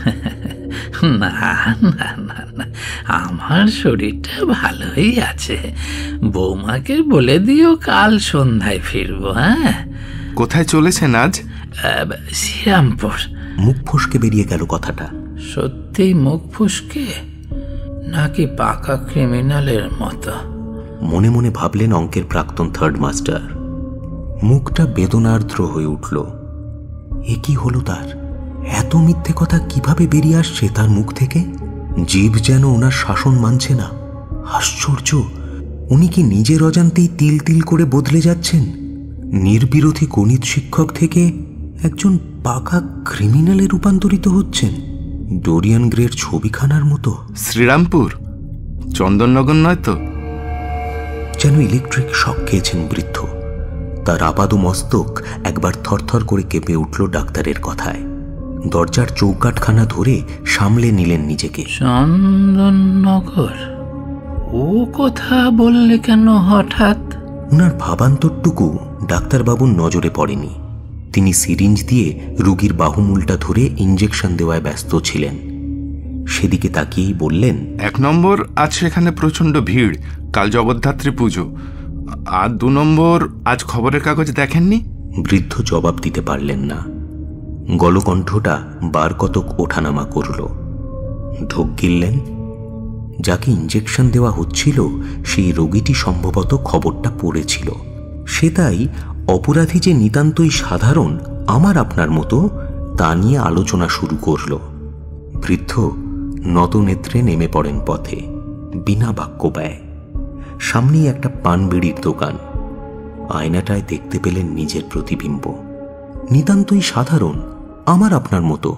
না না না না, আমার শরীরটা ভালোই আছে। বৌমাকে বলে দিও কাল সন্ধ্যায় ফিরবো। হ্যাঁ, কোথায় চলেছেন আজ? শ্রীরামপুর। মুখ ফসকে বেরিয়ে গেল কথাটা। সত্যিই মুখ ফসকে, নাকি পাকা ক্রিমিনালের মতো? মনে মনে ভাবলেন অঙ্কের প্রাক্তন থার্ড মাস্টার। মুখটা বেদনার্দ্র হয়ে উঠল। এ কি হলো তার? এত মিথ্যে কথা কিভাবে বেরিয়ে আসছে তার মুখ থেকে? জীব যেন ওনার শাসন মানছে না। আশ্চর্য, উনি কি নিজের অজান্তেই তিল তিল করে বদলে যাচ্ছেন? নির্বিরোধী গণিত শিক্ষক থেকে একজন পাকা ক্রিমিনালে রূপান্তরিত হচ্ছেন, ডোরিয়ান গ্রের ছবিখানার মতো। শ্রীরামপুর, চন্দননগর নয় তো? যেন ইলেকট্রিক শক খেয়েছেন বৃদ্ধ। তার আপাদ মস্তক একবার থরথর করে কেঁপে উঠল ডাক্তারের কথায়। দরজার চৌকাঠখানা ধরে সামলে নিলেন নিজেকে। চন্দননগর? ও কথা বললে কেন হঠাৎ? উনার ভাবান্তরটুকু ডাক্তারবাবুর নজরে পড়েনি। তিনি সিরিঞ্জ দিয়ে রোগীর বাহুমূলটা ধরে ইঞ্জেকশন দেওয়ায় ব্যস্ত ছিলেন। সেদিকে তাকিয়েই বললেন, এক নম্বর, আজ সেখানে প্রচণ্ড ভিড়, কাল জগদ্ধাত্রী পুজো। আর দু নম্বর, আজ খবরের কাগজ দেখেননি? বৃদ্ধ জবাব দিতে পারলেন না। গলকণ্ঠটা বার কতক ওঠানামা করল। ঢোক গিললেন। যাকে ইঞ্জেকশন দেওয়া হচ্ছিল সেই রোগীটি সম্ভবত খবরটা পড়েছিল। সে তাই অপরাধী যে নিতান্তই সাধারণ আমার আপনার মতো তা নিয়ে আলোচনা শুরু করল। বৃদ্ধ নতনেত্রে নেমে পড়েন পথে, বিনা বাক্য ব্যয়। সামনেই একটা পান বিড়ির দোকান। আয়নাটায় দেখতে পেলেন নিজের প্রতিবিম্ব, নিতান্তই সাধারণ আমার আপনার মতো।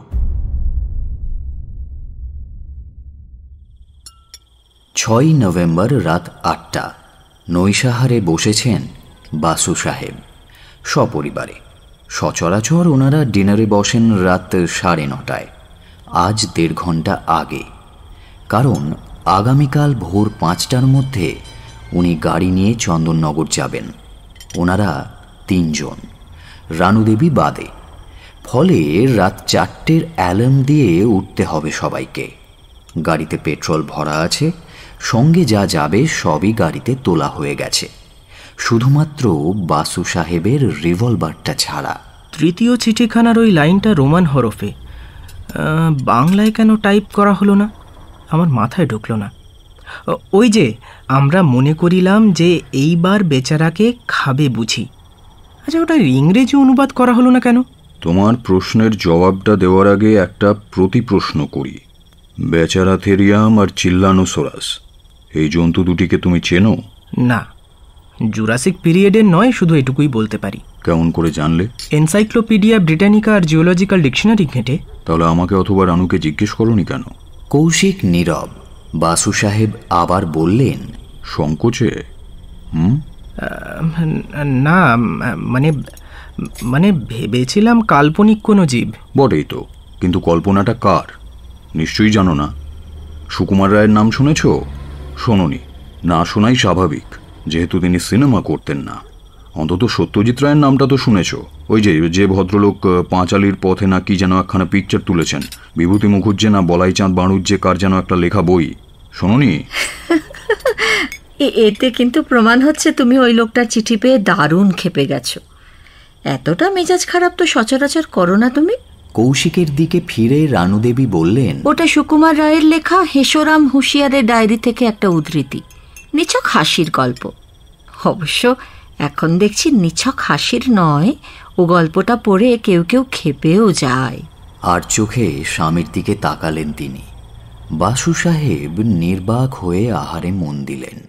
ছয়ই নভেম্বর রাত আটটা নৈশাহারে বসেছেন বাসু সাহেব সপরিবারে। সচরাচর ওনারা ডিনারে বসেন রাত সাড়ে নটায়, আজ দেড় ঘন্টা আগে। কারণ আগামীকাল ভোর পাঁচটার মধ্যে উনি গাড়ি নিয়ে চন্দননগর যাবেন। ওনারা তিনজন, রানুদেবী বাদে। ফলে রাত চারটের অ্যালার্ম দিয়ে উঠতে হবে সবাইকে। গাড়িতে পেট্রোল ভরা আছে, সঙ্গে যা যাবে সবই গাড়িতে তোলা হয়ে গেছে, শুধুমাত্র বাসু সাহেবের রিভলভারটা ছাড়া। তৃতীয় চিঠিখানার ওই লাইনটা রোমান হরফে, বাংলায় কেন টাইপ করা হলো না? আমার মাথায় ঢুকলো না। ওই যে আমরা মনে করিলাম যে এইবার বেচারাকে খাবে বুঝি। আচ্ছা, ওটা ইংরেজি অনুবাদ করা হলো না কেন? তোমার প্রশ্নের জবাবটা দেওয়ার আগে একটা প্রতি প্রশ্ন করি। বেচারাথেরিয়াম আর চিল্লানোসোরাস, এই জন্তু দুটিকে তুমি চেনো? না, জুরাসিক পিরিয়ডের নয়, শুধু এটুকুই বলতে পারি। কেমন করে জানলে? এনসাইক্লোপিডিয়া ব্রিটানিকা আর জিওলজিক্যাল ডিকশনারি ঘেঁটে। তাহলে আমাকে অথবা রানুকে জিজ্ঞেস করনি কেন? কৌশিক নীরব। বাসু সাহেব আবার বললেন, সংকোচে? হুম না, মানে মানে ভেবেছিলাম কাল্পনিক কোনো জীব। বটেই তো, কিন্তু কল্পনাটা কার নিশ্চয়ই জানো না। সুকুমার রায়ের নাম শুনেছ? শোনোনি? না শোনাই স্বাভাবিক, যেহেতু তিনি সিনেমা করতেন না। অন্তত সত্যজিৎ রায়ের নামটা তো শুনেছ। ওই যে যে ভদ্রলোক পাঁচালির পথে না কি যেন একখানা পিকচার তুলেছেন, বিভূতি মুখুজ্জে না বলাই চাঁদ বাণুজ্যে কার যেন একটা লেখা বই, শোনোনি? এতে কিন্তু প্রমাণ হচ্ছে তুমি ওই লোকটার চিঠি পেয়ে দারুণ খেপে গেছো। এতটা মেজাজ খারাপ তো সচরাচর করো না তুমি। কৌশিকের দিকে ফিরে রানুদেবী বললেন, ওটা সুকুমার রায়ের লেখা হেসোরাম হুঁশিয়ারের ডায়েরি থেকে একটা উদ্ধৃতি, নিছক হাসির গল্প। অবশ্য এখন দেখছি নিছক হাসির নয়, ও গল্পটা পড়ে কেউ কেউ খেপেও যায়। আর চোখে স্বামীর দিকে তাকালেন তিনি। বাসু সাহেব নির্বাক হয়ে আহারে মন দিলেন।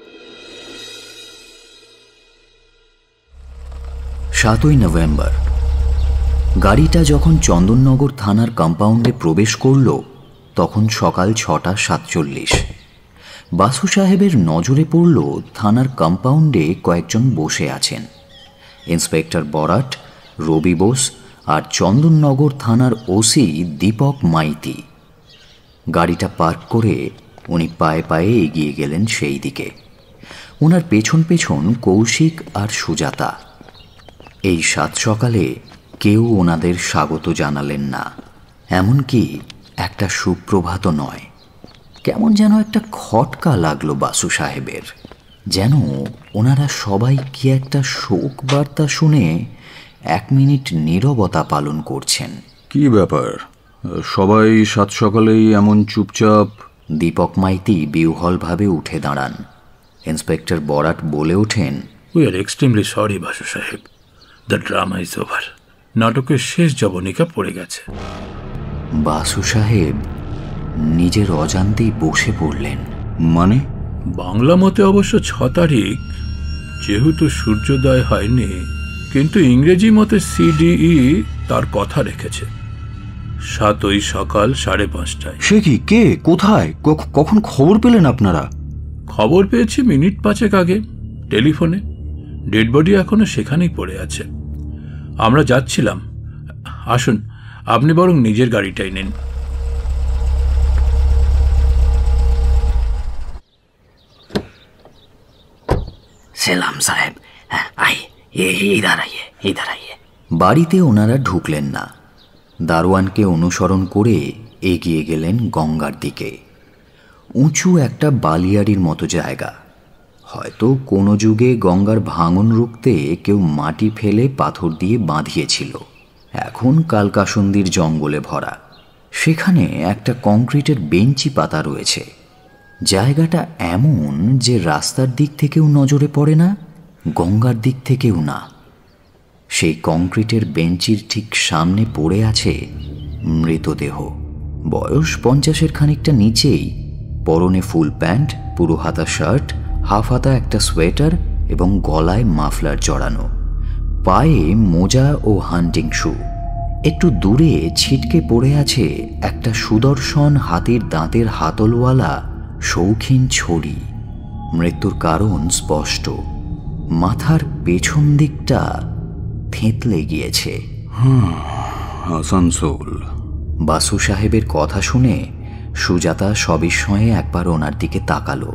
সাতই নভেম্বর গাড়িটা যখন চন্দননগর থানার কম্পাউন্ডে প্রবেশ করল তখন সকাল ছটা সাতচল্লিশ। বাসু সাহেবের নজরে পড়ল থানার কম্পাউন্ডে কয়েকজন বসে আছেন। ইন্সপেক্টর বরাট, রবি বোস আর চন্দননগর থানার ওসি দীপক মাইতি। গাড়িটা পার্ক করে উনি পায়ে পায়ে এগিয়ে গেলেন সেই দিকে। ওনার পেছন পেছন কৌশিক আর সুজাতা। এই সাত সকালে কেউ ওনাদের স্বাগত জানালেন না, এমনকি একটা সুপ্রভাত নয়। কেমন যেন একটা খটকা লাগলো বাসু সাহেবের, যেন ওনারা সবাই কি একটা শোক বার্তা শুনে এক মিনিট নীরবতা পালন করছেন। কি ব্যাপার, সবাই সাত সকালেই এমন চুপচাপ? দীপক মাইতি বিহ্বলভাবে উঠে দাঁড়ান। ইন্সপেক্টর বরাট বলে ওঠেন, we are extremely sorry Basu সাহেব, দ্য ড্রামা ইজ ওভার। নাটকের শেষ জবনিকা পড়ে গেছে। বাসু সাহেব নিজের অজান্তেই বসে পড়লেন। মানে? বাংলা মতে অবশ্য ছ তারিখ, যেহেতু সূর্যোদয় হয়নি, কিন্তু ইংরেজি মতে সিডিই তার কথা রেখেছে সাতই সকাল সাড়ে পাঁচটায়। সে কি? কে? কোথায়? কখন খবর পেলেন আপনারা? খবর পেয়েছি মিনিট পাঁচেক আগে টেলিফোনে। ডেড বডি এখনো সেখানেই পড়ে আছে। আমরা যাচ্ছিলাম। আসুন, আপনি বরং নিজের গাড়িটাই নিন। সেলাম সাহেব, ইধার আইয়ে ইধার আইয়ে। বাড়িতে ওনারা ঢুকলেন না। দারোয়ানকে অনুসরণ করে এগিয়ে গেলেন গঙ্গার দিকে। উঁচু একটা বালিয়াড়ির মতো জায়গা। হয়তো কোনো যুগে গঙ্গার ভাঙন রুখতে কেউ মাটি ফেলে পাথর দিয়ে বাঁধিয়েছিল। এখন কালকাসন্দির জঙ্গলে ভরা। সেখানে একটা কংক্রিটের বেঞ্চি পাতা রয়েছে। জায়গাটা এমন যে রাস্তার দিক থেকেও নজরে পড়ে না, গঙ্গার দিক থেকেও না। সেই কংক্রিটের বেঞ্চির ঠিক সামনে পড়ে আছে মৃতদেহ। বয়স পঞ্চাশের খানিকটা নিচেই। পরনে ফুল প্যান্ট, পুরো হাতা শার্ট, হাফ হাতা একটা সোয়েটার এবং গলায় মাফলার জড়ানো। পায়ে মোজা ও হান্টিং শু। একটু দূরে ছিটকে পড়ে আছে একটা সুদর্শন হাতির দাঁতের হাতলওয়ালা শৌখিন ছড়ি। মৃত্যুর কারণ স্পষ্ট। মাথার পেছন দিকটা থেঁতলে গিয়েছে। আসানসোল। বাসু সাহেবের কথা শুনে সুজাতা সবিস্ময়ে একবার ওনার দিকে তাকালো।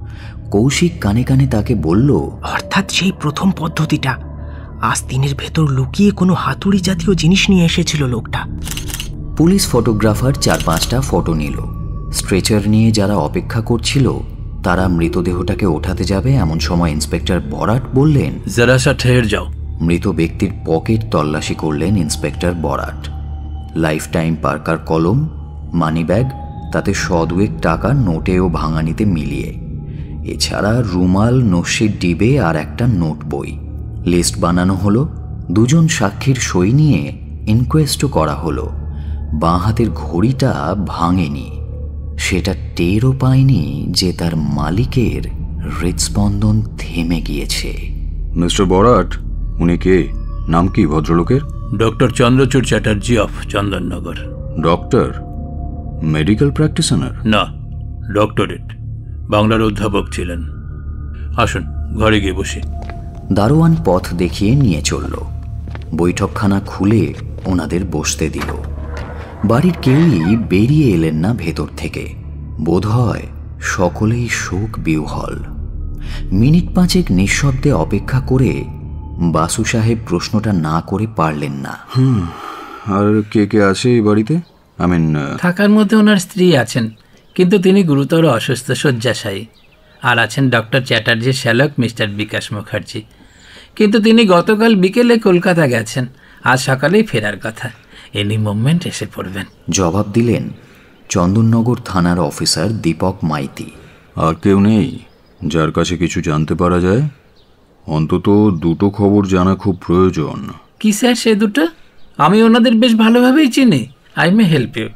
কৌশিক কানে কানে তাকে বলল, অর্থাৎ সেই প্রথম পদ্ধতিটা। আস্তিনের ভেতর লুকিয়ে কোনো হাতুড়ি জাতীয় জিনিস নিয়ে এসেছিল লোকটা। পুলিশ ফটোগ্রাফার চার পাঁচটা ফটো নিল। স্ট্রেচার নিয়ে যারা অপেক্ষা করছিল তারা মৃতদেহটাকে ওঠাতে যাবে এমন সময় ইন্সপেক্টর বরাট বললেন, যারা সা ঠের যাও। মৃত ব্যক্তির পকেট তল্লাশি করলেন inspector Barat. Life time Parker কলম, মানিব্যাগ, তাতে সদুয়েক টাকা নোটে ও ভাঙানিতে মিলিয়ে, এছাড়া রুমাল, নস্যির ডিবে আর একটা নোট বই। লিস্ট বানানো হলো। দুজন সাক্ষীর সই নিয়ে ইনকোয়েস্টও করা হলো। বাঁ হাতের ঘড়িটা ভাঙেনি। সেটা টেরও পায়নি যে তার মালিকের হৃদস্পন্দন থেমে গিয়েছে। মিস্টার বরাট, উনি কে? নাম কি ভদ্রলোকের? Doctor Chandrachur Chatterjee of Chandannagar. Doctor? Medical practitioner? না, ডক্টরেট। বাংলার অধ্যাপক ছিলেন। আসুন, ঘরে গিয়ে বসি। দারোয়ান পথ দেখিয়ে নিয়ে চলল। বৈঠকখানা খুলে ওনাদের বসতে দিল। বাড়ির কেউই বেরিয়ে এলেন না ভেতর থেকে। বোধহয় সকলেই শোক বিহ্বল। মিনিট পাঁচেক নিঃশব্দে অপেক্ষা করে বাসু সাহেব প্রশ্নটা না করে পারলেন না। হুম আর কে কে আছে এই বাড়িতে? আই মিন, থাকার মধ্যে ওনার স্ত্রী আছেন, কিন্তু তিনি গুরুতর অসুস্থ, শয্যাশায়ী। আর আছেন ডক্টর চ্যাটার্জির শ্যালক মিস্টার বিকাশ মুখার্জি, কিন্তু তিনি গতকাল বিকেলে কলকাতা গেছেন। আজ সকালেই ফেরার কথা। এনি মুভমেন্ট এসে পড়বেন। জবাব দিলেন চন্দননগর থানার অফিসার দীপক মাইতি। আর কেউ নেই যার কাছে কিছু জানতে পারা যায়? অন্তত দুটো খবর জানা খুব প্রয়োজন। কি স্যার সে দুটো? আমি ওনাদের বেশ ভালোভাবেই চিনি। I may help you.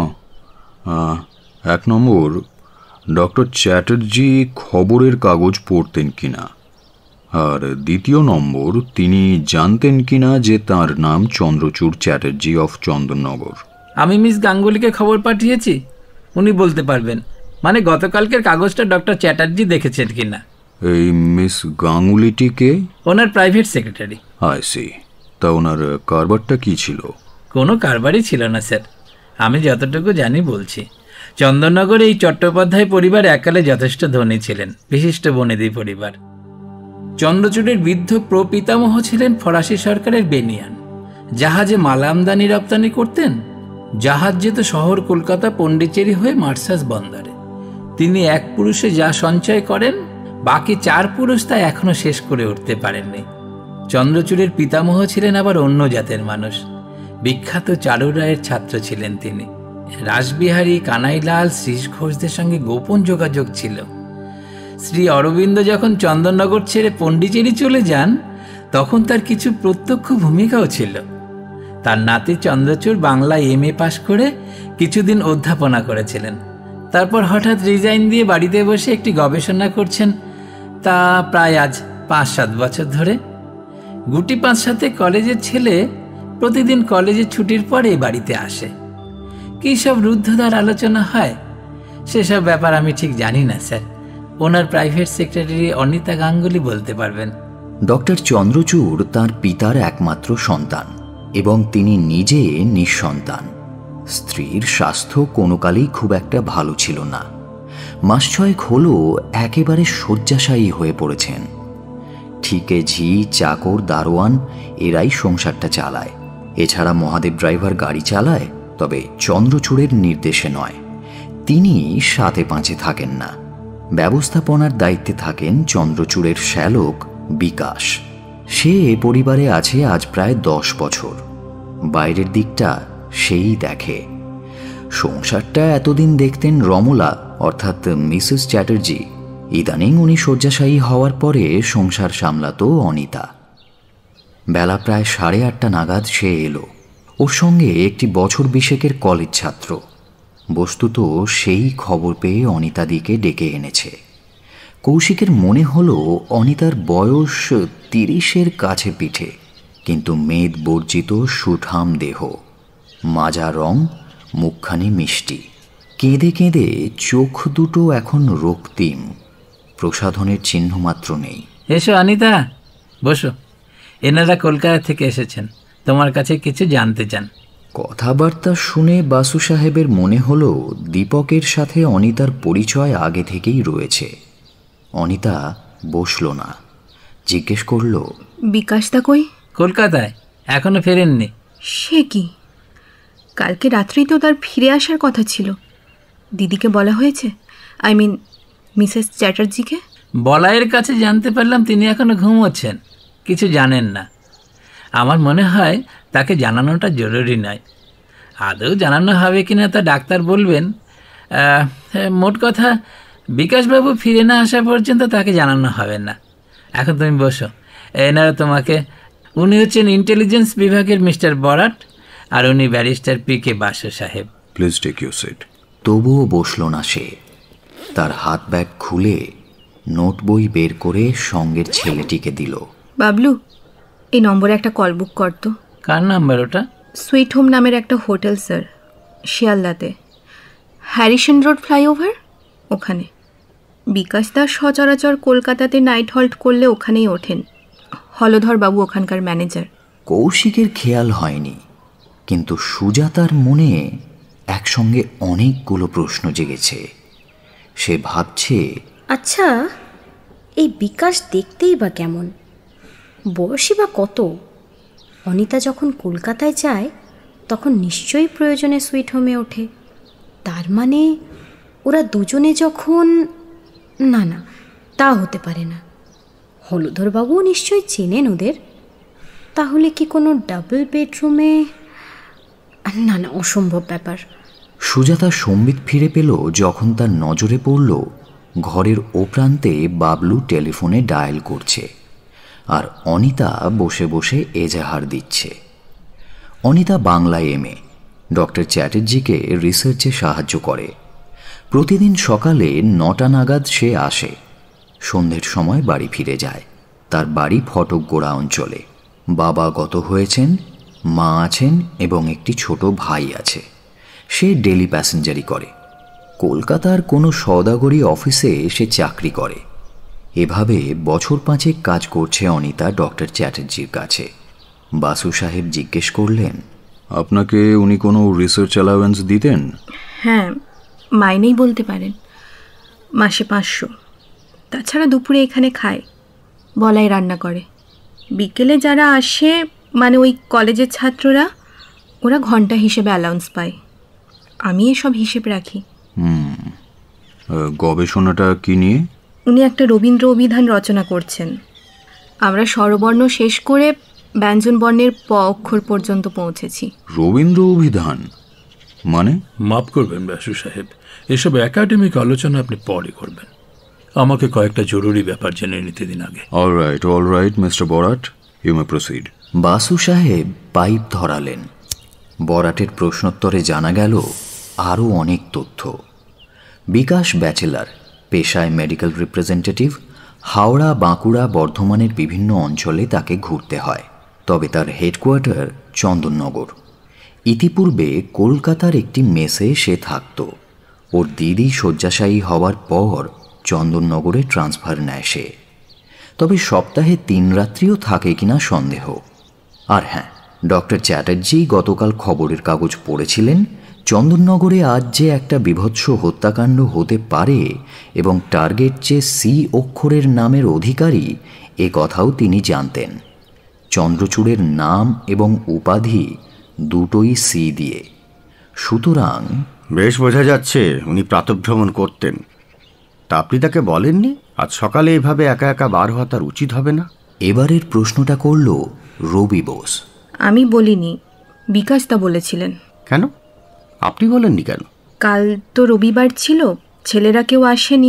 হ্যাঁ, এক নম্বর, ডক্টর চ্যাটার্জি খবরের কাগজ পড়তেন কিনা, আর দ্বিতীয় নম্বর, তিনি জানতেন কিনা যে তার নাম চন্দ্রচূড় চ্যাটার্জি অফ চন্দননগর। আমি মিস গাঙ্গুলিকে খবর পাঠিয়েছি, উনি বলতে পারবেন। মানে গতকালকের কাগজটা ডক্টর চ্যাটার্জি দেখেছেন কিনা। এই মিস গাঙ্গুলিটিকে? ওনার প্রাইভেট সেক্রেটারি। I see. তা ওনার কারবারটা কি ছিল? কোনো কারবারই ছিল না স্যার, আমি যতটুকু জানি বলছি। চন্দননগরে এই চট্টোপাধ্যায় পরিবার এককালে যথেষ্ট ধনী ছিলেন, বিশিষ্ট বনেদি পরিবার। চন্দ্রচূড়ের বৃদ্ধ প্রপিতামহ ছিলেন ফরাসি সরকারের বেনিয়ান। জাহাজে মাল আমদানি রপ্তানি করতেন। জাহাজ যেত শহর কলকাতা পণ্ডিচেরি হয়ে মার্সাস বন্দরে। তিনি এক পুরুষে যা সঞ্চয় করেন, বাকি চার পুরুষ তা এখনো শেষ করে উঠতে পারেননি। চন্দ্রচূড়ের পিতামহ ছিলেন আবার অন্য জাতের মানুষ। বিখ্যাত চারু রায়ের ছাত্র ছিলেন তিনি। রাসবিহারী, কানাইলাল, শ্রীশ ঘোষদের সঙ্গে গোপন যোগাযোগ ছিল। শ্রী অরবিন্দ যখন চন্দননগর ছেড়ে পণ্ডিচেরি চলে যান, তখন তার কিছু প্রত্যক্ষ ভূমিকাও ছিল। তার নাতি Chandrachur Bangla M A pass করে কিছুদিন অধ্যাপনা করেছিলেন, তারপর হঠাৎ রিজাইন দিয়ে বাড়িতে বসে একটি গবেষণা করছেন, তা প্রায় আজ পাঁচ সাত বছর ধরে। গুটি পাঁচ সাথে কলেজের ছেলে প্রতিদিন কলেজের ছুটির পরে বাড়িতে আসে। কী সব রুদ্ধদ্বার আলোচনা হয় সেসব ব্যাপার আমি ঠিক জানি না স্যার, ওনার প্রাইভেট সেক্রেটারি অনিতা গাঙ্গুলি বলতে পারবেন। ডক্টর চন্দ্রচূড় তার পিতার একমাত্র সন্তান এবং তিনি নিজে নিঃসন্তান। স্ত্রীর স্বাস্থ্য কোনো কালেই খুব একটা ভালো ছিল না। মাস ছয়েক হল একেবারে শয্যাশায়ী হয়ে পড়েছেন। ঠিকে ঝি, চাকর, দারোয়ান এরাই সংসারটা চালায়। এছাড়া মহাদেব ড্রাইভার গাড়ি চালায়, তবে চন্দ্রচূড়ের নির্দেশে নয়। তিনি সাথে পাঁচে থাকেন না। ব্যবস্থাপনার দায়িত্বে থাকেন চন্দ্রচূড়ের শ্যালক বিকাশ। সে এ পরিবারে আছে আজ প্রায় দশ বছর। বাইরের দিকটা সেই দেখে। সংসারটা এতদিন দেখতেন রমলা অর্থাৎ মিসেস চ্যাটার্জি। ইদানিং উনি শয্যাশায়ী হওয়ার পরে সংসার সামলাতো অনিতা। বেলা প্রায় সাড়ে আটটা নাগাদ সে এলো। ওর সঙ্গে একটি বছর বিশেকের কলেজ ছাত্র। বস্তুত সেই খবর পেয়ে অনিতাদিকে ডেকে এনেছে। কৌশিকের মনে হলো অনিতার বয়স তিরিশের কাছে পিঠে, কিন্তু মেদ বর্জিত সুঠাম দেহ, মাজা রং, মুখখানি মিষ্টি। কেঁদে কেঁদে চোখ দুটো এখন রক্তিম, প্রসাধনের চিহ্ন মাত্র নেই। এসো অনিতা, বসো। এনারা কলকাতা থেকে এসেছেন, তোমার কাছে কিছু জানতে চান। কথাবার্তা শুনে বাসু সাহেবের মনে হলো দীপকের সাথে অনিতার পরিচয় আগে থেকেই রয়েছে। অনিতা বসল না, জিজ্ঞেস করল, বিকাশদা কই? কলকাতায়, এখনো ফেরেননি। সে কি? কালকে রাত্রেই তো তার ফিরে আসার কথা ছিল। দিদিকে বলা হয়েছে? I mean Mrs চ্যাটার্জিকে? বলাইয়ের কাছে জানতে পারলাম তিনি এখনো ঘুমোচ্ছেন, কিছু জানেন না। আমার মনে হয় তাকে জানানোটা জরুরি নয়। আদৌ জানানো হবে কিনা তা ডাক্তার বলবেন। মোট কথা, বিকাশবাবু ফিরে না আসা পর্যন্ত তাকে জানানো হবে না। এখন তুমি বসো। এনারা তোমাকে, উনি হচ্ছেন ইন্টেলিজেন্স বিভাগের মিস্টার বরাট, আর উনি ব্যারিস্টার পি কে বাসু সাহেব। Please take your seat. তবুও বসল না সে। তার হাত ব্যাগ খুলে নোট বই বের করে সঙ্গের ছেলেটিকে দিল। বাবলু, এই নম্বরে একটা কল বুক করতো। কার নাম্বার ওটা? সুইট হোম নামের একটা হোটেল স্যার, শিয়ালদাতে, হ্যারিসন রোড ফ্লাইওভার ওখানে। বিকাশ দাস সচরাচর কলকাতাতে নাইট হল্ট করলে ওখানেই ওঠেন। হলধর বাবু ওখানকার ম্যানেজার। কৌশিকের খেয়াল হয়নি, কিন্তু সুজাতার মনে একসঙ্গে অনেকগুলো প্রশ্ন জেগেছে। সে ভাবছে, আচ্ছা, এই বিকাশ দেখতেই বা কেমন, বয়সই বা কত? অনিতা যখন কলকাতায় যায় তখন নিশ্চয়ই প্রয়োজনে সুইট হোমে ওঠে। তার মানে ওরা দুজনে যখন, না না, তা হতে পারে না। হলধরবাবুও নিশ্চয়ই চেনেন ওদের। তাহলে কি কোনো ডাবল বেডরুমে? না না, অসম্ভব ব্যাপার। সুজাতা সম্বিত ফিরে পেল যখন তার নজরে পড়ল ঘরের ও প্রান্তে বাবলু টেলিফোনে ডায়াল করছে, আর অনিতা বসে বসে এজাহার দিচ্ছে। অনিতা বাংলায় এম এ, ডক্টর চ্যাটার্জিকে রিসার্চে সাহায্য করে। প্রতিদিন সকালে নটা নাগাদ সে আসে, সন্ধ্যের সময় বাড়ি ফিরে যায়। তার বাড়ি ফটকগোড়া অঞ্চলে। বাবা গত হয়েছেন, মা আছেন এবং একটি ছোট ভাই আছে। সে ডেলি প্যাসেঞ্জারি করে। কলকাতার কোনো সওদাগরি অফিসে সে চাকরি করে। এভাবে বছর পাঁচেক কাজ করছে অনিতা ডক্টর চ্যাটার্জির কাছে। বাসু সাহেব জিজ্ঞেস করলেন, আপনাকে উনি কোনো রিসার্চ অ্যালাওয়েন্স দিতেন? হ্যাঁ, মাইনেই বলতে পারেন, মাসে পাঁচশো। তাছাড়া দুপুরে এখানে খায়, বলাই রান্না করে। বিকেলে যারা আসে, মানে ওই কলেজের ছাত্ররা, ওরা ঘন্টা হিসেবে অ্যালাউন্স পায়। আমি এসব হিসেব রাখি। হুম, গবেষণাটা কি নিয়ে? উনি একটা রবীন্দ্র অভিধান রচনা করছেন। আমরা স্বরবর্ণ শেষ করে ব্যঞ্জন বর্ণের প অক্ষর পর্যন্ত পৌঁছেছি। রবীন্দ্র অভিধান মানে? মাফ করবেন বাসু সাহেব, এসব একাডেমিক আলোচনা আপনি পরে করবেন। আমাকে কয়েকটা জরুরি ব্যাপার জেনে নিতে দিন আগে। All right all right mister Barat, you may proceed. Basu সাহেব পাইপ ধরালেন। বরাটের প্রশ্নোত্তরে জানা গেল আরও অনেক তথ্য। বিকাশ ব্যাচেলার, পেশায় মেডিকেল রিপ্রেজেন্টেটিভ। হাওড়া, বাঁকুড়া, বর্ধমানের বিভিন্ন অঞ্চলে তাকে ঘুরতে হয়, তবে তার হেডকোয়ার্টার চন্দননগর। ইতিপূর্বে কলকাতার একটি মেসে সে থাকত। ওর দিদি শয্যাশায়ী হওয়ার পর চন্দননগরে ট্রান্সফার নেয় সে, তবে সপ্তাহে তিন রাত্রিও থাকে কিনা সন্দেহ। আর হ্যাঁ, ডক্টর চ্যাটার্জি গতকাল খবরের কাগজ পড়েছিলেন চন্দননগরে আজ যে একটা বীভৎস হত্যাকাণ্ড হতে পারে এবং টার্গেট যে সি অক্ষরের নামের অধিকারী, এ কথাও তিনি জানতেন। চন্দ্রচূড়ের নাম এবং উপাধি দুটোই সি দিয়ে। সুতরাং বেশ বোঝা যাচ্ছে উনি প্রাতঃভ্রমণ করতেন। তা আপনি তাকে বলেননি আজ সকালে এভাবে একা একা বার হওয়া তার উচিত হবে না? এবারের প্রশ্নটা করল রবি বোস। আমি বলিনি, বিকাশ তা বলেছিলেন। কেন আপনি বলেননি কেন? কাল তো রবিবার ছিল, ছেলেরা কেউ আসেনি,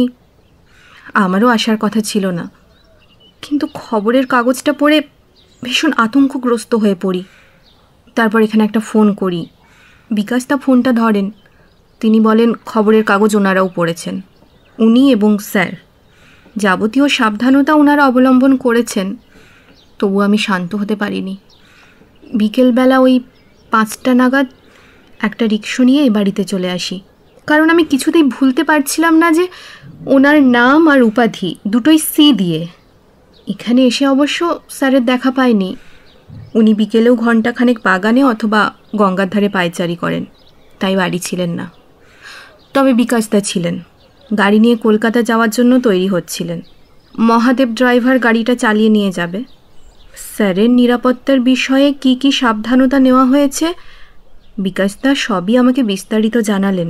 আমারও আসার কথা ছিল না, কিন্তু খবরের কাগজটা পড়ে ভীষণ আতঙ্কগ্রস্ত হয়ে পড়ি। তারপর এখানে একটা ফোন করি, বিকাশ তা ফোনটা ধরেন। তিনি বলেন খবরের কাগজ ওনারাও পড়েছেন, উনি এবং স্যার। যাবতীয় সাবধানতা ওনারা অবলম্বন করেছেন, তবু আমি শান্ত হতে পারিনি। বিকেলবেলা ওই পাঁচটা নাগাদ একটা রিক্সা নিয়ে এ বাড়িতে চলে আসি, কারণ আমি কিছুতেই ভুলতে পারছিলাম না যে ওনার নাম আর উপাধি দুটোই সি দিয়ে। এখানে এসে অবশ্য স্যারের দেখা পাইনি, উনি বিকেলেও ঘণ্টাখানেক বাগানে অথবা গঙ্গার ধারে পায়চারি করেন, তাই বাড়ি ছিলেন না। তবে বিকাশদা ছিলেন, গাড়ি নিয়ে কলকাতা যাওয়ার জন্য তৈরি হচ্ছিলেন। মহাদেব ড্রাইভার গাড়িটা চালিয়ে নিয়ে যাবে। স্যারের নিরাপত্তার বিষয়ে কি কি সাবধানতা নেওয়া হয়েছে বিকাশদা সবই আমাকে বিস্তারিত জানালেন।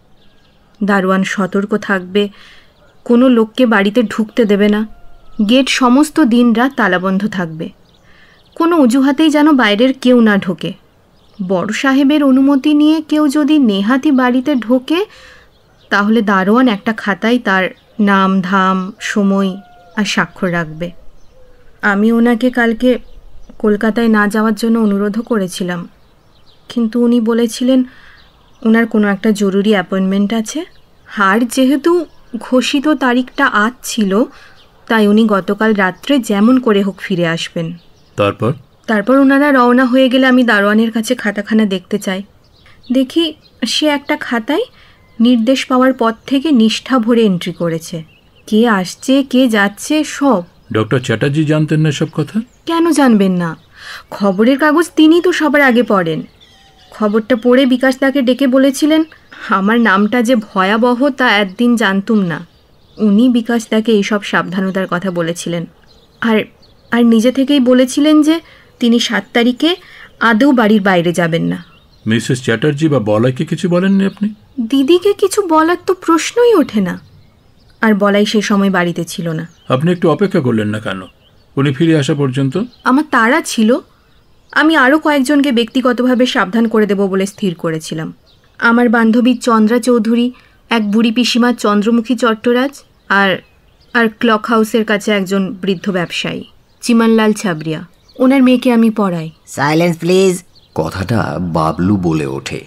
দারোয়ান সতর্ক থাকবে, কোনো লোককে বাড়িতে ঢুকতে দেবে না, গেট সমস্ত দিন রাত তালাবন্ধ থাকবে, কোনো অজুহাতেই যেন বাইরের কেউ না ঢোকে। বড় সাহেবের অনুমতি নিয়ে কেউ যদি নেহাতি বাড়িতে ঢোকে তাহলে দারোয়ান একটা খাতায় তার নাম, ধাম, সময় আর স্বাক্ষর রাখবে। আমি ওনাকে কালকে কলকাতায় না যাওয়ার জন্য অনুরোধও করেছিলাম, কিন্তু উনি বলেছিলেন ওনার কোনো একটা জরুরি অ্যাপয়েন্টমেন্ট আছে। আর যেহেতু ঘোষিত তারিখটা আজ ছিল, তাই উনি গতকাল রাত্রে যেমন করে হোক ফিরে আসবেন। তারপর তারপর ওনারা রওনা হয়ে গেলে আমি দারোয়ানের কাছে খাতাখানা দেখতে চাই। দেখি সে একটা খাতায় নির্দেশ পাওয়ার পর থেকে নিষ্ঠা ভরে এন্ট্রি করেছে, কে আসছে কে যাচ্ছে সব। ডক্টর চ্যাটার্জি জানতেন না সব কথা? কেন জানবেন না, খবরের কাগজ তিনি তো সবার আগে পড়েন। খবরটা পড়ে বিকাশদাকে ডেকে বলেছিলেন আমার নামটা যে ভয়াবহ তা একদিন জানতুম না। উনি বিকাশদাকে এইসব সাবধানতার কথা বলেছিলেন, আর আর নিজে থেকেই বলেছিলেন যে তিনি সাত তারিখে আদৌ বাড়ির বাইরে যাবেন না। মিসেস চ্যাটার্জি বা বলাইকে কিছু বলেননি আপনি? দিদিকে কিছু বলার তো প্রশ্নই ওঠে না, আর বলাই সে সময় বাড়িতে ছিল না। আপনি একটু অপেক্ষা করলেন না কেন উনি ফিরে আসা পর্যন্ত? আমার তাড়া ছিল, আমি আরও কয়েকজনকে ব্যক্তিগতভাবে সাবধান করে দেব বলে স্থির করেছিলাম। আমার বান্ধবী চন্দ্রা চৌধুরী, এক বুড়ি পিসিমা চন্দ্রমুখী চট্টরাজ, আর আর ক্লক হাউসের কাছে একজন বৃদ্ধ ব্যবসায়ী চিমানলাল ছাবরিয়া, ওনার মেয়েকে আমি পড়াই। Silence please. কথাটা বাবলু বলে ওঠে।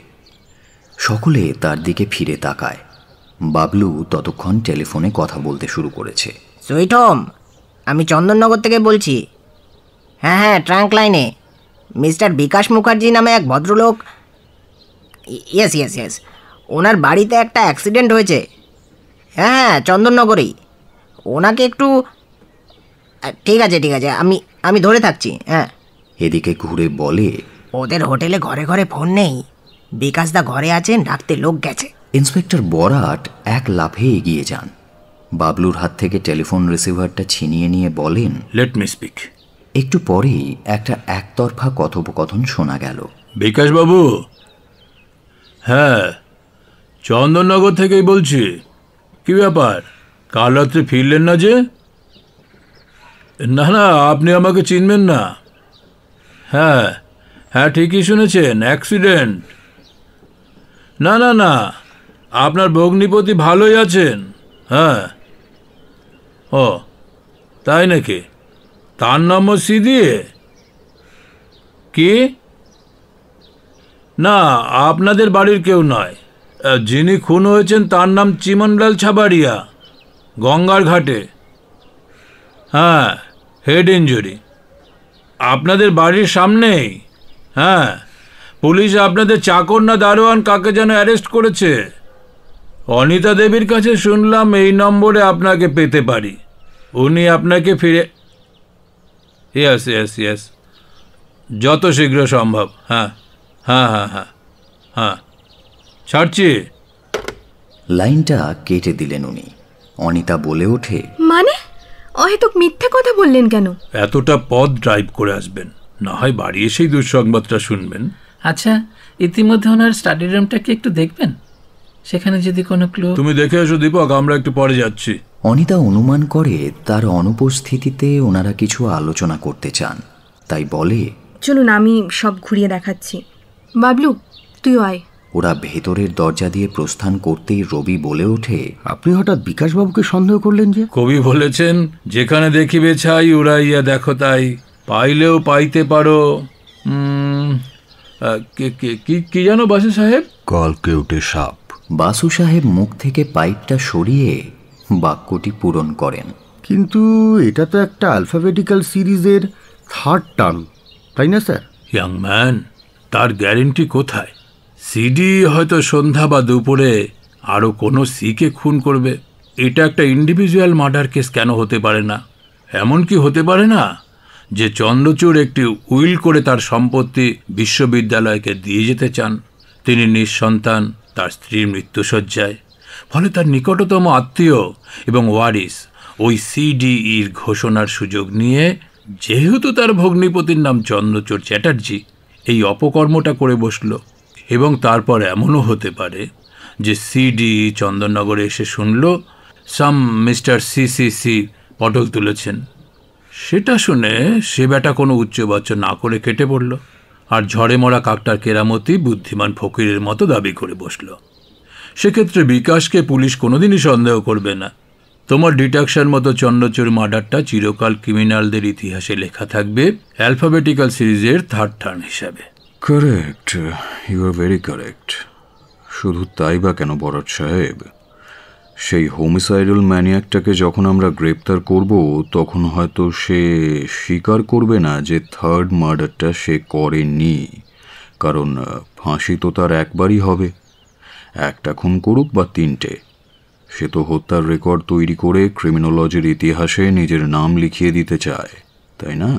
সকলে তার দিকে ফিরে তাকায়। বাবলু ততক্ষণ টেলিফোনে কথা বলতে শুরু করেছে। সুইট হোম, আমি চন্দননগর থেকে বলছি। হ্যাঁ হ্যাঁ, ট্রাঙ্ক লাইনে মিস্টার বিকাশ মুখার্জি নামে এক ভদ্রলোক। ইয়েস ইয়েস ইয়েস ওনার বাড়িতে একটা অ্যাক্সিডেন্ট হয়েছে। হ্যাঁ হ্যাঁ, চন্দননগরেই। ওনাকে একটু, ঠিক আছে ঠিক আছে, আমি আমি ধরে থাকছি। হ্যাঁ। এদিকে ঘুরে বলে, ওদের হোটেলে ঘরে ঘরে ফোন নেই, বিকাশদা ঘরে আছেন, ডাকতে লোক গেছে। ইন্সপেক্টর বরাট এক লাফে এগিয়ে যান। বাবলুর হাত থেকে টেলিফোন রিসিভারটা ছিনিয়ে নিয়ে বলেন, লেট মি স্পিক। একটু পরেই একটা একতরফা কথোপকথন শোনা গেল। বিকাশবাবু, হ্যাঁ চন্দননগর থেকেই বলছি। কি ব্যাপার, কাল রাত্রে ফিরলেন না যে? না না, আপনি আমাকে চিনবেন না। হ্যাঁ হ্যাঁ, ঠিকই শুনেছেন, অ্যাক্সিডেন্ট। না না না, আপনার ভগ্নিপতি ভালোই আছেন। হ্যাঁ। ও তাই নাকি? তার নামও সি দিয়ে? কে? না, আপনাদের বাড়ির কেউ নয়। যিনি খুন হয়েছেন তার নাম চিমনলাল ছাবাড়িয়া, গঙ্গার ঘাটে। হ্যাঁ, হেড ইঞ্জুরি, আপনাদের বাড়ির সামনেই। হ্যাঁ, পুলিশ আপনাদের চাকর না দারোয়ান কাকে যেন অ্যারেস্ট করেছে। অনিতা দেবীর কাছে শুনলাম এই নম্বরে আপনাকে পেতে পারি। উনি আপনাকে ফিরে ইয়েস ইয়েস ইয়েস যত শীঘ্র সম্ভব। হ্যাঁ হ্যাঁ হ্যাঁ হ্যাঁ হ্যাঁ ছাড়ছি। লাইনটা কেটে দিলেন উনি। অনিতা বলে ওঠে, মানে অহেতুক মিথ্যে কথা বললেন কেন? এতটা পথ ড্রাইভ করে আসবেন, না হয় বাড়ি এসেই দুঃসংবাদটা শুনবেন। আচ্ছা, ইতিমধ্যে ওনার স্টাডি রুমটাকে একটু দেখবেন, সেখানে যদি কোনো ক্লু। তুমি দেখে এসো দীপক, আমরা একটু পরে যাচ্ছি। অনিতা অনুমান করে তার অনুপস্থিতিতে ওনারা কিছু আলোচনা করতে চান, তাই বলে, চলুন আমি সব ঘুরিয়ে দেখাচ্ছি। বাবলু তুইও আয়। ওরা ভেতরের দরজা দিয়ে প্রস্থান করতেই রবি বলে ওঠে, আপনি হঠাৎ বিকাশবাবুকে সন্দেহ করলেন যে? কবি বলেছেন, যেখানে দেখিবে ছাই উড়াইয়া দেখো তাই, পাইলেও পাইতে পারো। কি জানো বাসু সাহেব? কালকে উঠে সাপ। বাসু সাহেব মুখ থেকে পাইপটা সরিয়ে বাক্যটি পূরণ করেন। কিন্তু এটা তো একটা অ্যালফাবেটিক্যাল সিরিজের থার্ড টার্ম, তাই না স্যার? ইয়াং ম্যান, তার গ্যারেন্টি কোথায়? সিডি হয়তো সন্ধ্যা বা দুপুরে আরও কোনো সিকে খুন করবে। এটা একটা ইন্ডিভিজুয়াল মার্ডার কেস কেন হতে পারে না? এমন কি হতে পারে না যে চন্দ্রচূড় একটি উইল করে তার সম্পত্তি বিশ্ববিদ্যালয়কে দিয়ে যেতে চান? তিনি নিঃসন্তান, তার স্ত্রীর মৃত্যুশয্যায়, ফলে তার নিকটতম আত্মীয় এবং ওয়ারিস ওই সিডিইর ঘোষণার সুযোগ নিয়ে, যেহেতু তার ভগ্নিপতির নাম চন্দ্রচূড় চ্যাটার্জি, এই অপকর্মটা করে বসল। এবং তারপর এমনও হতে পারে যে সিডিই চন্দননগরে এসে শুনল some mister C C C পটল তুলেছেন। সেটা শুনে সে বেটা কোনো উচ্চবাচ্য না করে কেটে পড়ল, আর ঝড়ে মরা কাকটার কেরামতি বুদ্ধিমান ফকিরের মতো দাবি করে বসল। সেক্ষেত্রে বিকাশকে পুলিশ কোনোদিনই সন্দেহ করবে না। তোমার ডিটেকশন মতো চন্দ্রচূড় মার্ডারটা চিরকাল ক্রিমিনালদের ইতিহাসে লেখা থাকবে অ্যালফাবেটিক্যাল সিরিজের থার্ড টার্ন হিসাবে। Correct, you are very correct. শুধু তাই বা কেন বরাট সাহেব, সেই হোমিসাইডাল ম্যানিয়াকটাকে যখন আমরা গ্রেপ্তার করব তখন হয়তো সে স্বীকার করবে না যে থার্ড মার্ডারটা সে করেনি, কারণ ফাঁসি তো তার একবারই হবে। একটা খুন করুক বা তিনটে, সে তো হত্যার রেকর্ড তৈরি করে ক্রিমিনোলজির ইতিহাসে নিজের নাম লিখিয়ে দিতে চায়, তাই না?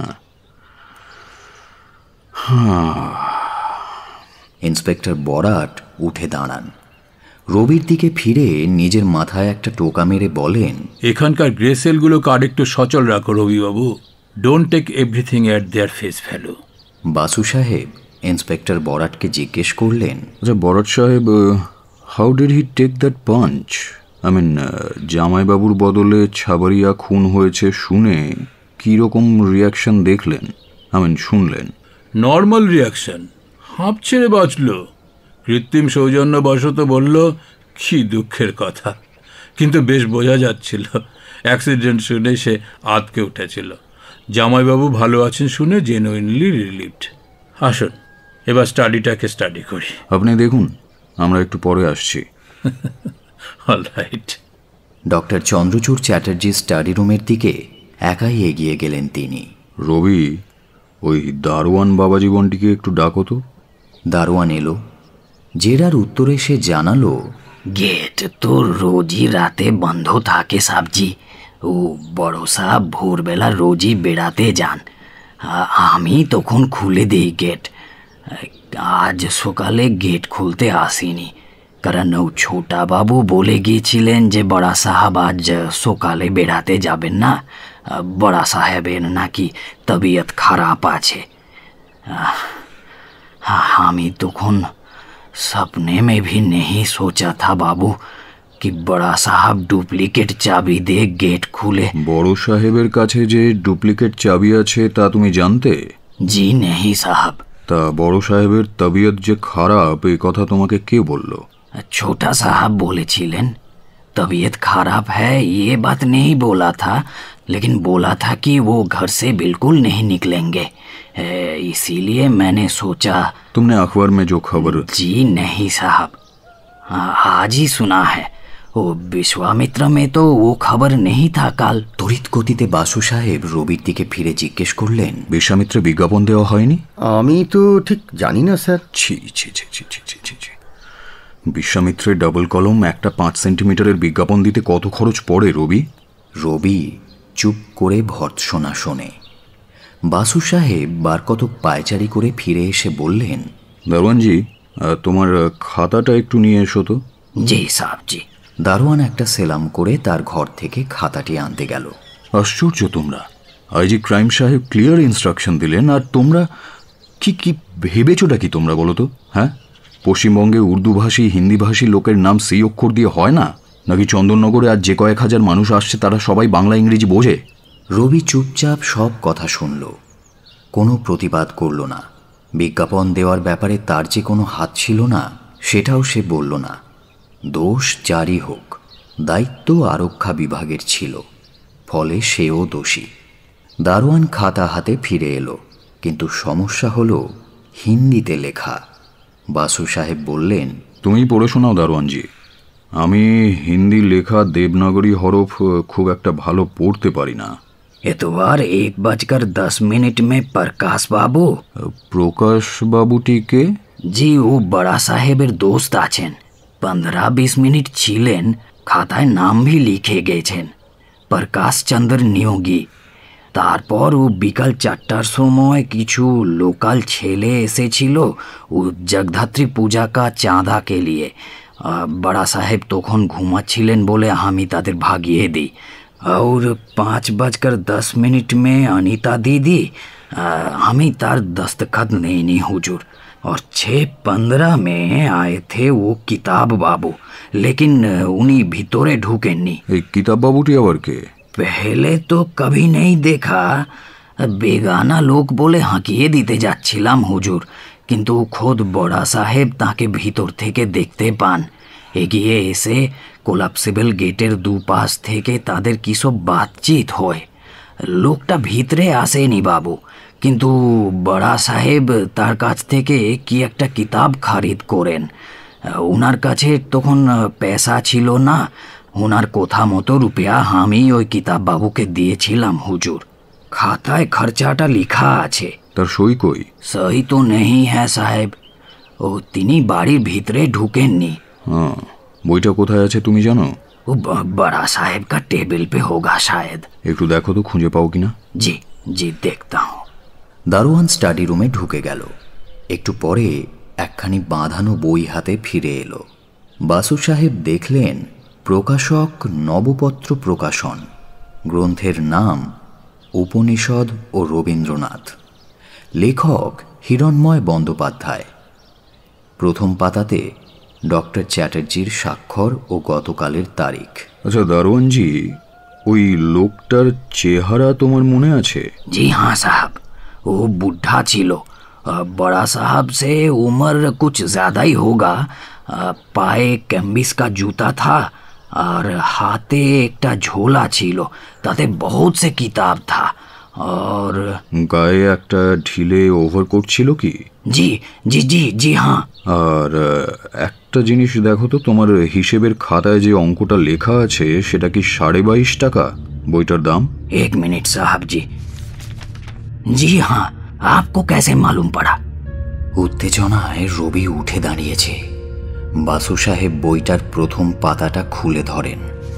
ইন্সপেক্টর বরাট উঠে দাঁড়ান। রবির দিকে ফিরে নিজের মাথায় একটা টোকা মেরে বলেন, এখানকার গ্রে সেলগুলোকে আরেকটু সচল রাখো রবিবাবু। Don't take everything at their face value. Basu সাহেব ইন্সপেক্টর বরাটকে জিজ্ঞেস করলেন, আচ্ছা বরাট সাহেব, how did he take that punch? I mean, জামাইবাবুর বদলে ছাবারিয়া খুন হয়েছে শুনে কীরকম রিয়াকশন দেখলেন? আই মিন শুনলেন? নর্মাল রিয়াকশন, হাঁপ ছেড়ে বাঁচল। কৃত্রিম সৌজন্যবশত বলল, কি দুঃখের কথা, কিন্তু বেশ বোঝা যাচ্ছিল অ্যাক্সিডেন্ট শুনে সে আতকে উঠেছিল। জামাইবাবু ভালো আছেন শুনে জেনুইনলি রিলিভড। আসুন এবার স্টাডিটাকে স্টাডি করি। আপনি দেখুন, আমরা একটু পরে আসছি। অলরাইট। ডক্টর চন্দ্রচূড় চ্যাটার্জির স্টাডি রুমের দিকে একাই এগিয়ে গেলেন তিনি। রবি, ওই দারোয়ান বাবা জীবনটিকে একটু ডাকো তো। দারোয়ান এলো। জেরার উত্তরে সে জানালো, গেট তো রোজই রাতে বন্ধ থাকে সাবজি। ও বড় সাহেব ভোরবেলা রোজই বেড়াতে যান, আমি তখন খুলে দিই গেট। আজ সকালে গেট খুলতে আসিনি, কারণ ও ছোটা বাবু বলে গিয়েছিলেন যে বড়া সাহেব আজ সকালে বেড়াতে যাবেন না, বড়া সাহেবের নাকি তবিয়ত খারাপ আছে। আমি তখন सपने में भी नहीं सोचा था बाबू कि बड़ा साहब डुप्लीकेट चाबी दे गेट खुले। বড় সাহেবের কাছে যে ডুপ্লিকেট চাবি আছে তা তুমি জানতে? जी नहीं साहब। তা বড় সাহেবের তবিয়ত যে খারাপ এই কথা তোমাকে কে বলল? छोटा साहब बोलेছিলেন। तबीयत खराब है ये बात नहीं बोला था, लेकिन बोला था कि वो घर से बिल्कुल नहीं निकलेंगे। इसीलिए मैंने सोचा। तुमने अखबार में जो खबर? जी नहीं साहब, आज ही सुना है। ও বিশ্বামিত্র মে তো ও খবর নেই থা কাল। তড়িৎ গতিতে বাসু সাহেব রবির দিকে ফিরে জিজ্ঞেস করলেন, বিশ্বামিত্রে বিজ্ঞাপন দেওয়া হয়নি? আমি তো ঠিক জানি না স্যার। ছি ছি ছি ছি ছি ছি ছি ছি বিশ্বামিত্রের ডাবল কলম একটা পাঁচ সেন্টিমিটারের বিজ্ঞাপন দিতে কত খরচ পড়ে রবি? রবি চুপ করে ভর্ৎসনা শোনে। বাসু সাহেব বার কত পায়চারি করে ফিরে এসে বললেন, দারোয়ানজি, তোমার খাতাটা একটু নিয়ে এসো তো। জি সাহেব জি। দারোয়ান একটা সেলাম করে তার ঘর থেকে খাতাটি আনতে গেল। আশ্চর্য তোমরা, আইজি ক্রাইম সাহেব ক্লিয়ার ইনস্ট্রাকশন দিলেন, আর তোমরা কি কি ভেবেছোটা কি তোমরা বলো তো? হ্যাঁ, পশ্চিমবঙ্গে উর্দুভাষী হিন্দিভাষী লোকের নাম সেই অক্ষর দিয়ে হয় না নাকি? চন্দননগরে আজ যে কয়েক হাজার মানুষ আসছে তারা সবাই বাংলা ইংরেজি বোঝে? রবি চুপচাপ সব কথা শুনল, কোনো প্রতিবাদ করল না। বিজ্ঞাপন দেওয়ার ব্যাপারে তার যে কোনো হাত ছিল না সেটাও সে বলল না। দোষ যারই হোক, দায়িত্ব আরক্ষা বিভাগের ছিল, ফলে সেও দোষী। দারোয়ান খাতা হাতে ফিরে এলো, কিন্তু সমস্যা হলো হিন্দিতে লেখা। বাসু সাহেব বললেন, তুমি পড়ে শোনাও দারোয়ানজি। আমি হিন্দি লেখা দেবনাগরী হরফ খুব একটা ভালো পড়তে পারি না। এতবার এক বাজकर दस मिनट में प्रकाश बाबू। প্রকাশ বাবুটিকে? জি, ও বড়া সাহেবের দোস্ত আছেন। पंद्रह बीस मिनट ছিলেন, খাতায় নাম भी লিখে গেছেন, প্রকাশ চন্দ্র নিয়োগী। তারপর ও বিকাল চারটার সময় কিছু লোকাল ছেলে এসেছিল ও জগদ্ধাত্রী পূজা কা চাঁদা কে লিয়ে। বড়া সাহেব তখন ঘুমাচ্ছিলেন বলে আমি তাদের ভাগিয়ে দিই। और पाँच बजकर दस मिनट में अनीता दीदी, हमें तार दस्तखत नहीं नहीं हुजूर। और छः पंद्रह में आए थे वो किताब बाबू, लेकिन उन्हीं भीतरे ढुकेननी। किताब बाबूटी आवर के? पहले तो कभी नहीं देखा, बेगाना लोग बोले हाकिए दीते जाच्छिलाम हुजूर, किन्तु खुद बड़ा साहेब ताके भीतर थेके देखते पान। এগিয়ে এসে কোলাপসিবল গেটের দুপাশ থেকে তাদের কিসব বাতচিত হয়। লোকটা ভিতরে আসেনি বাবু, কিন্তু বড়া সাহেব তার কাছ থেকে কি একটা কিতাব খারিদ করেন। ওনার কাছে তখন পয়সা ছিল না, ওনার কথা মতো রুপিয়া আমি ওই কিতাব বাবুকে দিয়েছিলাম হুজুর। খাতায় খরচাটা লেখা আছে। তার সই কই? সই তো নেই হ্যাঁ সাহেব, ও তিনি বাড়ির ভিতরে ঢুকেননি। हाँ, বইটা কোথায় আছে তুমি জানো? वो बड़ा साहेब का टेबल पे होगा शायद। একটু দেখো তো খুঁজে পাও কিনা। জি জি দেখতা हूँ। দারোয়ান স্টাডি রুমে ঢুকে গেল। একটু পরে একখানি বাঁধানো বই হাতে ফিরে এলো। বাসু সাহেব দেখলেন প্রকাশক নবপত্র প্রকাশন, গ্রন্থের নাম উপনিষদ ও রবীন্দ্রনাথ, লেখক হিরণময় বন্দ্যোপাধ্যায়। প্রথম পাতাতে ডক্টর চ্যাটার্জির স্বাক্ষর ও গতকালের তারিখ। আচ্ছা দারোয়ানজি, ওই লোকটার চেহারা তোমার মনে আছে? জি हाँ साहब, वो बुढ़ा छिलो, बड़ा साहब से उम्र कुछ ज़्यादा ही होगा। पाए कैम्बिस का जूता था और हाथे एकटा झोला छिलो, ताते बहुत से किताब था। और গায়ে একটা ঢিলে ওভারকোট ছিল কি? জি জি জি জি হ্যাঁ। আর একটা জিনিস দেখো তো, তোমার হিসেবের খাতায় যে অঙ্কটা লেখা আছে সেটা কি সাড়ে বাইশ টাকা বইটার দাম? एक मिनट साहब जी। जी हाँ, आपको कैसे मालूम पड़ा? উত্তেজনায় রবি উঠে দাঁড়িয়েছে। বাসু সাহেব বইটার প্রথম পাতাটা খুলে ধরেন।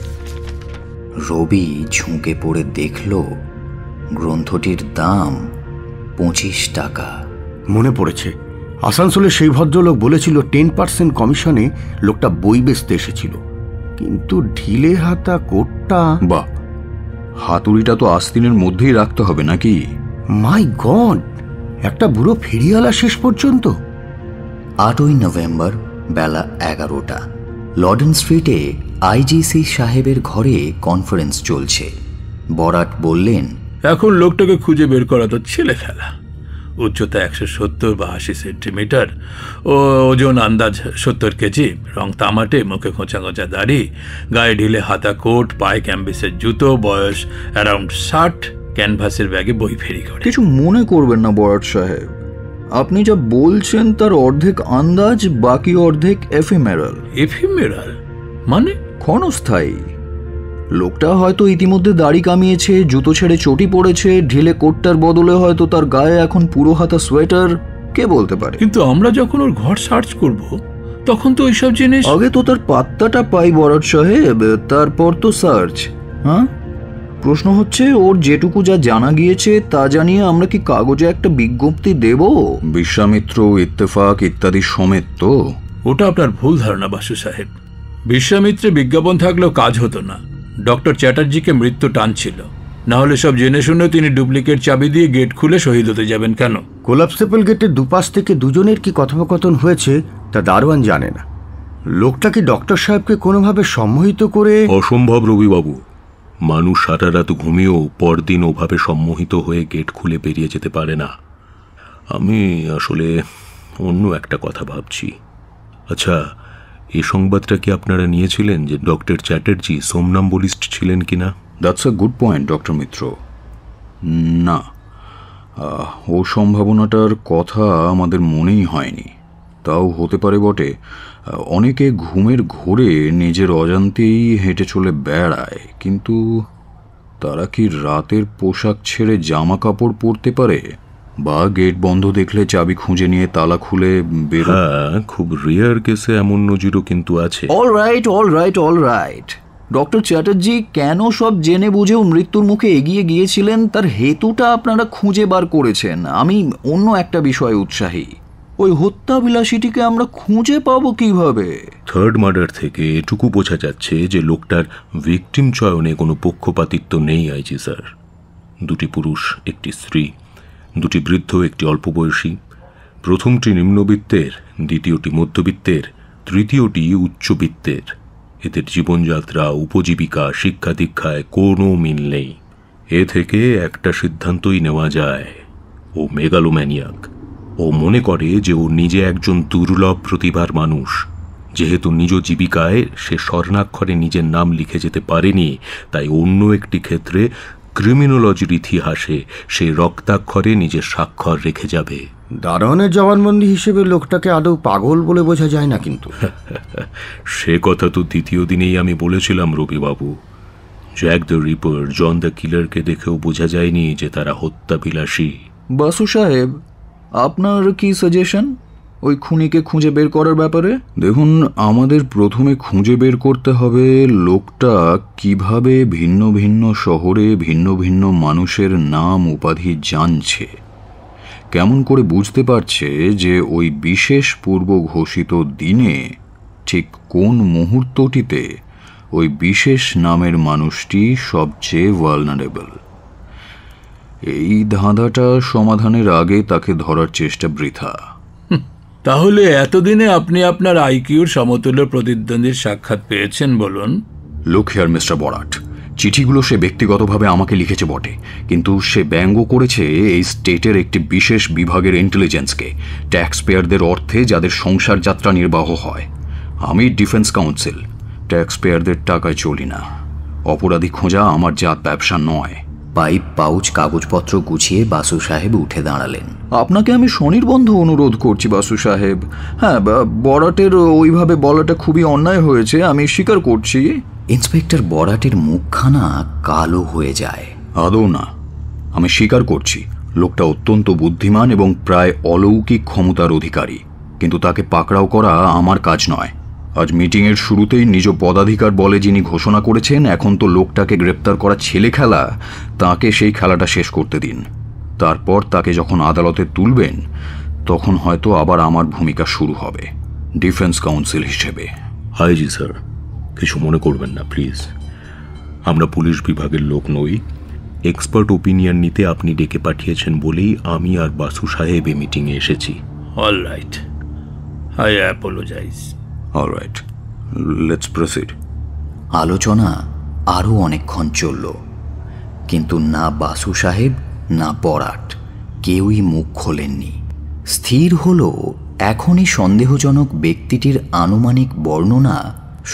রবি ঝুঁকে পড়ে দেখল গ্রন্থটির দাম পঁচিশ টাকা। মনে পড়েছে, আসানসোলে সেই ভদ্রলোক বলেছিল টেন পার্সেন্ট কমিশনে লোকটা বই বেচতে এসেছিল, কিন্তু ঢিলে হাতা কোটটা। বাহ, হাতুড়িটা তো আস্তিনের মধ্যেই রাখতে হবে নাকি? মাই গড, একটা বুড়ো ফেরিওয়ালা শেষ পর্যন্ত। আটই নভেম্বর বেলা এগারোটা, লর্ডন স্ট্রিটে আইজিসি সাহেবের ঘরে কনফারেন্স চলছে। বরাট বললেন, এখন লোকটাকে খুঁজে বের করা তো ছেলে খেলা। উচ্চতা একশো সত্তর বা আশি সেন্টিমিটার, ও ওজন আন্দাজ সত্তর কেজি, রং তামাটে, মুখে খোঁচা খোঁচা দাড়ি, গায়ে ঢিলে হাতা কোট, পায়ে ক্যাম্বিসের জুতো, বয়স অ্যারাউন্ড ষাট, ক্যানভাসের ব্যাগে বই ফেরি করে। কিছু মনে করবেন না বরাট সাহেব, আপনি যা বলছেন তার অর্ধেক আন্দাজ, বাকি অর্ধেক এফিমেরাল। এফিমেরাল মানে? ক্ষণস্থায়ী। লোকটা হয়তো ইতিমধ্যে দাড়ি কামিয়েছে, জুতো ছেড়ে চটি পড়েছে, ঢিলে কোটটার বদলে হয়তো তার গায়ে এখন পুরো হাতা সোয়েটার, কে বলতে পারে। কিন্তু আমরা যখন ওর ঘর সার্চ করব তখন তো ওইসব জিনিস। আগে তো তার পাত্তাটা পাই বরাট সাহেব, তারপর তো সার্চ। হ্যাঁ, প্রশ্ন হচ্ছে ওর যেটুকু যা জানা গিয়েছে তা জানিয়ে আমরা কি কাগজে একটা বিজ্ঞপ্তি দেব, বিশ্বামিত্র, ইত্তেফাক ইত্যাদি সমেত? তো ওটা আপনার ভুল ধারণা বাসু সাহেব। বিশ্বামিত্রে বিজ্ঞাপন থাকলেও কাজ হতো না। ডক্টর চ্যাটার্জিকে মৃত্যু টানছিল, না হলে সব জেনে শুনে তিনি ডুপ্লিকেট চাবি দিয়ে গেট খুলে শহীদ হতে যাবেন কেন? কোলাপসেবল গেটের দুপাশ থেকে দুজনের কি কথোপকথন হয়েছে তা দারোয়ান জানে না। লোকটা কি ডক্টর সাহেবকে কোনোভাবে সম্মোহিত করে? অসম্ভব রবিবাবু, মানুষ সারা রাত ঘুমিয়েও পরদিন ওভাবে সম্মোহিত হয়ে গেট খুলে বেরিয়ে যেতে পারে না। আমি আসলে অন্য একটা কথা ভাবছি। আচ্ছা, এই সংবাদটা কি আপনারা নিয়েছিলেন যে ডক্টর চ্যাটার্জি সোমনাম্বুলিস্ট ছিলেন কিনা? That's a good point doctor Mitra. না, ও সম্ভাবনাটার কথা আমাদের মনেই হয়নি। তাও হতে পারে বটে। অনেকে ঘুমের ঘোরে নিজের অজান্তেই হেঁটে চলে বেড়ায়, কিন্তু তারা কি রাতের পোশাক ছেড়ে জামা কাপড় পরতে পারে? বা গেট বন্ধ দেখলে চাবি খুঁজে নিয়ে তালা খুলে বের? হ্যাঁ, খুব রেয়ার কেসে এমন নজিরও কিন্তু আছে। All right all right all right doctor Chatterjee কেন সব জেনে বুঝেও মৃত্যুর মুখে এগিয়ে গিয়েছিলেন তার হেতুটা আপনারা খুঁজে বার করেছেন। আমি অন্য একটা বিষয়ে উৎসাহী। ওই হত্যাবিলাসীটিকে আমরা খুঁজে পাবো কিভাবে? থার্ড মার্ডার থেকে এটুকু বোঝা যাচ্ছে যে লোকটার ভিকটিম চয়নে কোনো পক্ষপাতিত্ব নেই আইজি স্যার। দুটি পুরুষ, একটি স্ত্রী, দুটি বৃদ্ধ, একটি অল্প বয়সী। প্রথমটি নিম্নবিত্তের, দ্বিতীয়টি মধ্যবিত্তের, তৃতীয়টি উচ্চবিত্তের। এদের জীবনযাত্রা, উপজীবিকা, শিক্ষা দীক্ষায় কোনো মিল নেই। এ থেকে একটা সিদ্ধান্তই নেওয়া যায়, ও মেগালোম্যানিয়াক। ও মনে করে যে ও নিজে একজন দুর্লভ প্রতিভার মানুষ। যেহেতু নিজ জীবিকায় সে স্বর্ণাক্ষরে নিজের নাম লিখে যেতে পারেনি, তাই অন্য একটি ক্ষেত্রে ক্রিমিনোলজির ইতিহাসে সে রক্তাক্ষরে নিজের স্বাক্ষর রেখে যাবে। দারোয়ানের জবানবন্দি হিসেবে লোকটাকে আদৌ পাগল বলে বোঝা যায় না কিন্তু। সে কথা তো দ্বিতীয় দিনেই আমি বলেছিলাম রবিবাবু। Jack the Ripper, John the কিলারকে দেখেও বোঝা যায়নি যে তারা হত্যাবিলাসী। বাসু সাহেব, আপনার কি সাজেশন ওই খুনিকে খুঁজে বের করার ব্যাপারে? দেখুন, আমাদের প্রথমে খুঁজে বের করতে হবে লোকটা কিভাবে ভিন্ন ভিন্ন শহরে ভিন্ন ভিন্ন মানুষের নাম উপাধি জানছে, কেমন করে বুঝতে পারছে যে ওই বিশেষ পূর্ব ঘোষিত দিনে ঠিক কোন মুহূর্তটিতে ওই বিশেষ নামের মানুষটি সবচেয়ে ভালনারেবল। এই ধাঁধাটা সমাধানের আগে তাকে ধরার চেষ্টা বৃথা। তাহলে এতদিনে আপনি আপনার আইকিউর সমতুল্য প্রতিদ্বন্দ্বীর সাক্ষাৎ পেয়েছেন বলুন? লুক হিয়ার মিস্টার বরাট, চিঠিগুলো সে ব্যক্তিগতভাবে আমাকে লিখেছে বটে, কিন্তু সে ব্যঙ্গ করেছে এই স্টেটের একটি বিশেষ বিভাগের ইন্টেলিজেন্সকে, ট্যাক্স পেয়ারদের অর্থে যাদের সংসার যাত্রা নির্বাহ হয়। আমি ডিফেন্স কাউন্সিল, ট্যাক্স পেয়ারদের টাকায় চলি না। অপরাধী খোঁজা আমার জাত ব্যবসা নয়। পাইপ, পাউচ, কাগজপত্র গুছিয়ে বাসু সাহেব উঠে দাঁড়ালেন। আপনাকে আমি স্বনির্বন্ধ অনুরোধ করছি বাসু সাহেব। হ্যাঁ, বরাটের ওইভাবে বলাটা খুবই অন্যায় হয়েছে, আমি স্বীকার করছি। ইন্সপেক্টর বরাটের মুখখানা কালো হয়ে যায়। আদৌ না, আমি স্বীকার করছি লোকটা অত্যন্ত বুদ্ধিমান এবং প্রায় অলৌকিক ক্ষমতার অধিকারী, কিন্তু তাকে পাকড়াও করা আমার কাজ নয়। আজ মিটিংয়ের শুরুতেই নিজ পদাধিকার বলে যিনি ঘোষণা করেছেন, এখন তো লোকটাকে গ্রেপ্তার করা ছেলে খেলা, তাকে সেই খেলাটা শেষ করতে দিন। তারপর তাকে যখন আদালতে তুলবেন তখন হয়তো আবার আমার ভূমিকা শুরু হবে ডিফেন্স কাউন্সিল হিসেবে। হাই জি স্যার, কিছু মনে করবেন না প্লিজ। আমরা পুলিশ বিভাগের লোক নই। এক্সপার্ট ওপিনিয়ন নিতে আপনি ডেকে পাঠিয়েছেন বলেই আমি আর বাসু সাহেব এই মিটিংয়ে এসেছি। All right, I apologise. All right, let's proceed. আলোচনা আরও অনেকক্ষণ চলল, কিন্তু না বাসু সাহেব না বরাট কেউই মুখ খোলেননি। স্থির হল এখনই সন্দেহজনক ব্যক্তিটির আনুমানিক বর্ণনা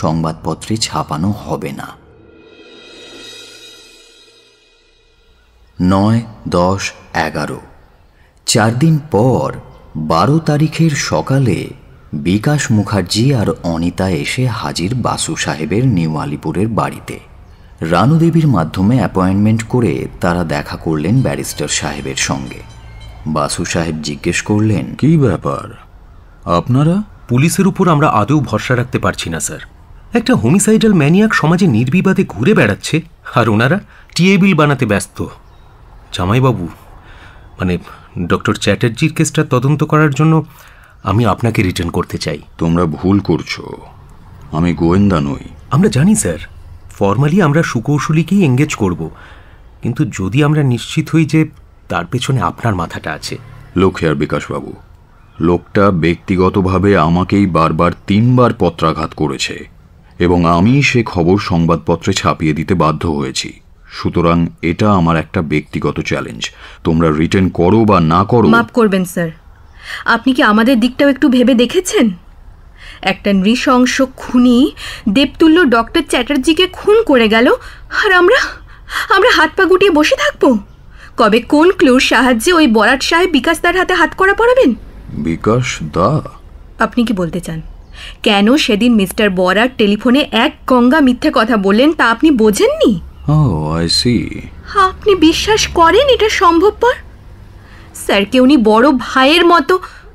সংবাদপত্রে ছাপানো হবে না। নয় দশ এগারো চার দিন পর বারো তারিখের সকালে বিকাশ মুখার্জি আর অনিতা এসে হাজির বাসু সাহেবের নিউ আলিপুরের বাড়িতে। রানুদেবীর মাধ্যমে অ্যাপয়েন্টমেন্ট করে তারা দেখা করলেন ব্যারিস্টার সাহেবের সঙ্গে। বাসু সাহেব জিজ্ঞেস করলেন, কি ব্যাপার আপনারা? পুলিশের উপর আমরা আদৌ ভরসা রাখতে পারছি না স্যার। একটা হোমিসাইডাল ম্যানিয়াক সমাজে নির্বিবাদে ঘুরে বেড়াচ্ছে, আর ওনারা টিএ বিল বানাতে ব্যস্ত। জামাইবাবু, মানে ডক্টর চ্যাটার্জির কেসটা তদন্ত করার জন্য আমি আপনাকে রিটার্ন করতে চাই। তোমরা ভুল করছো, আমি গোয়েন্দা নই। আমরা জানি স্যার, ফর্মালি আমরা সুকৌশলীকেই এঙ্গেজ করব, কিন্তু যদি আমরা নিশ্চিত হই যে তার পেছনে আপনার মাথাটা আছে। লোক হেয়ার বিকাশবাবু, লোকটা ব্যক্তিগতভাবে আমাকেই বারবার তিনবার পত্রাঘাত করেছে এবং আমি সে খবর সংবাদপত্রে ছাপিয়ে দিতে বাধ্য হয়েছি। সুতরাং এটা আমার একটা ব্যক্তিগত চ্যালেঞ্জ। তোমরা রিটার্ন করো বা না করো। মাফ করবেন স্যার, আপনি কি আমাদের দিকটাও একটু ভেবে দেখেছেন? একটা নৃশংস খুনি দেবতুল্য ডক্টর চ্যাটার্জিকে খুন করে গেল, আর আমরা আমরা হাত পা গুটিয়ে বসে থাকবো? কবে কোন ক্লুর সাহায্যে ওই বরাট সাহেব বিকাশ দার হাতে হাত করা পড়াবেন? বিকাশ দা? আপনি কি বলতে চান কেন সেদিন মিস্টার বরাট টেলিফোনে এক গঙ্গা মিথ্যে কথা বললেন তা আপনি বোঝেননি? Oh, I see. আপনি বিশ্বাস করেন এটা সম্ভবপর? স্যারকে উনি বড় ভাইয়ের মতো,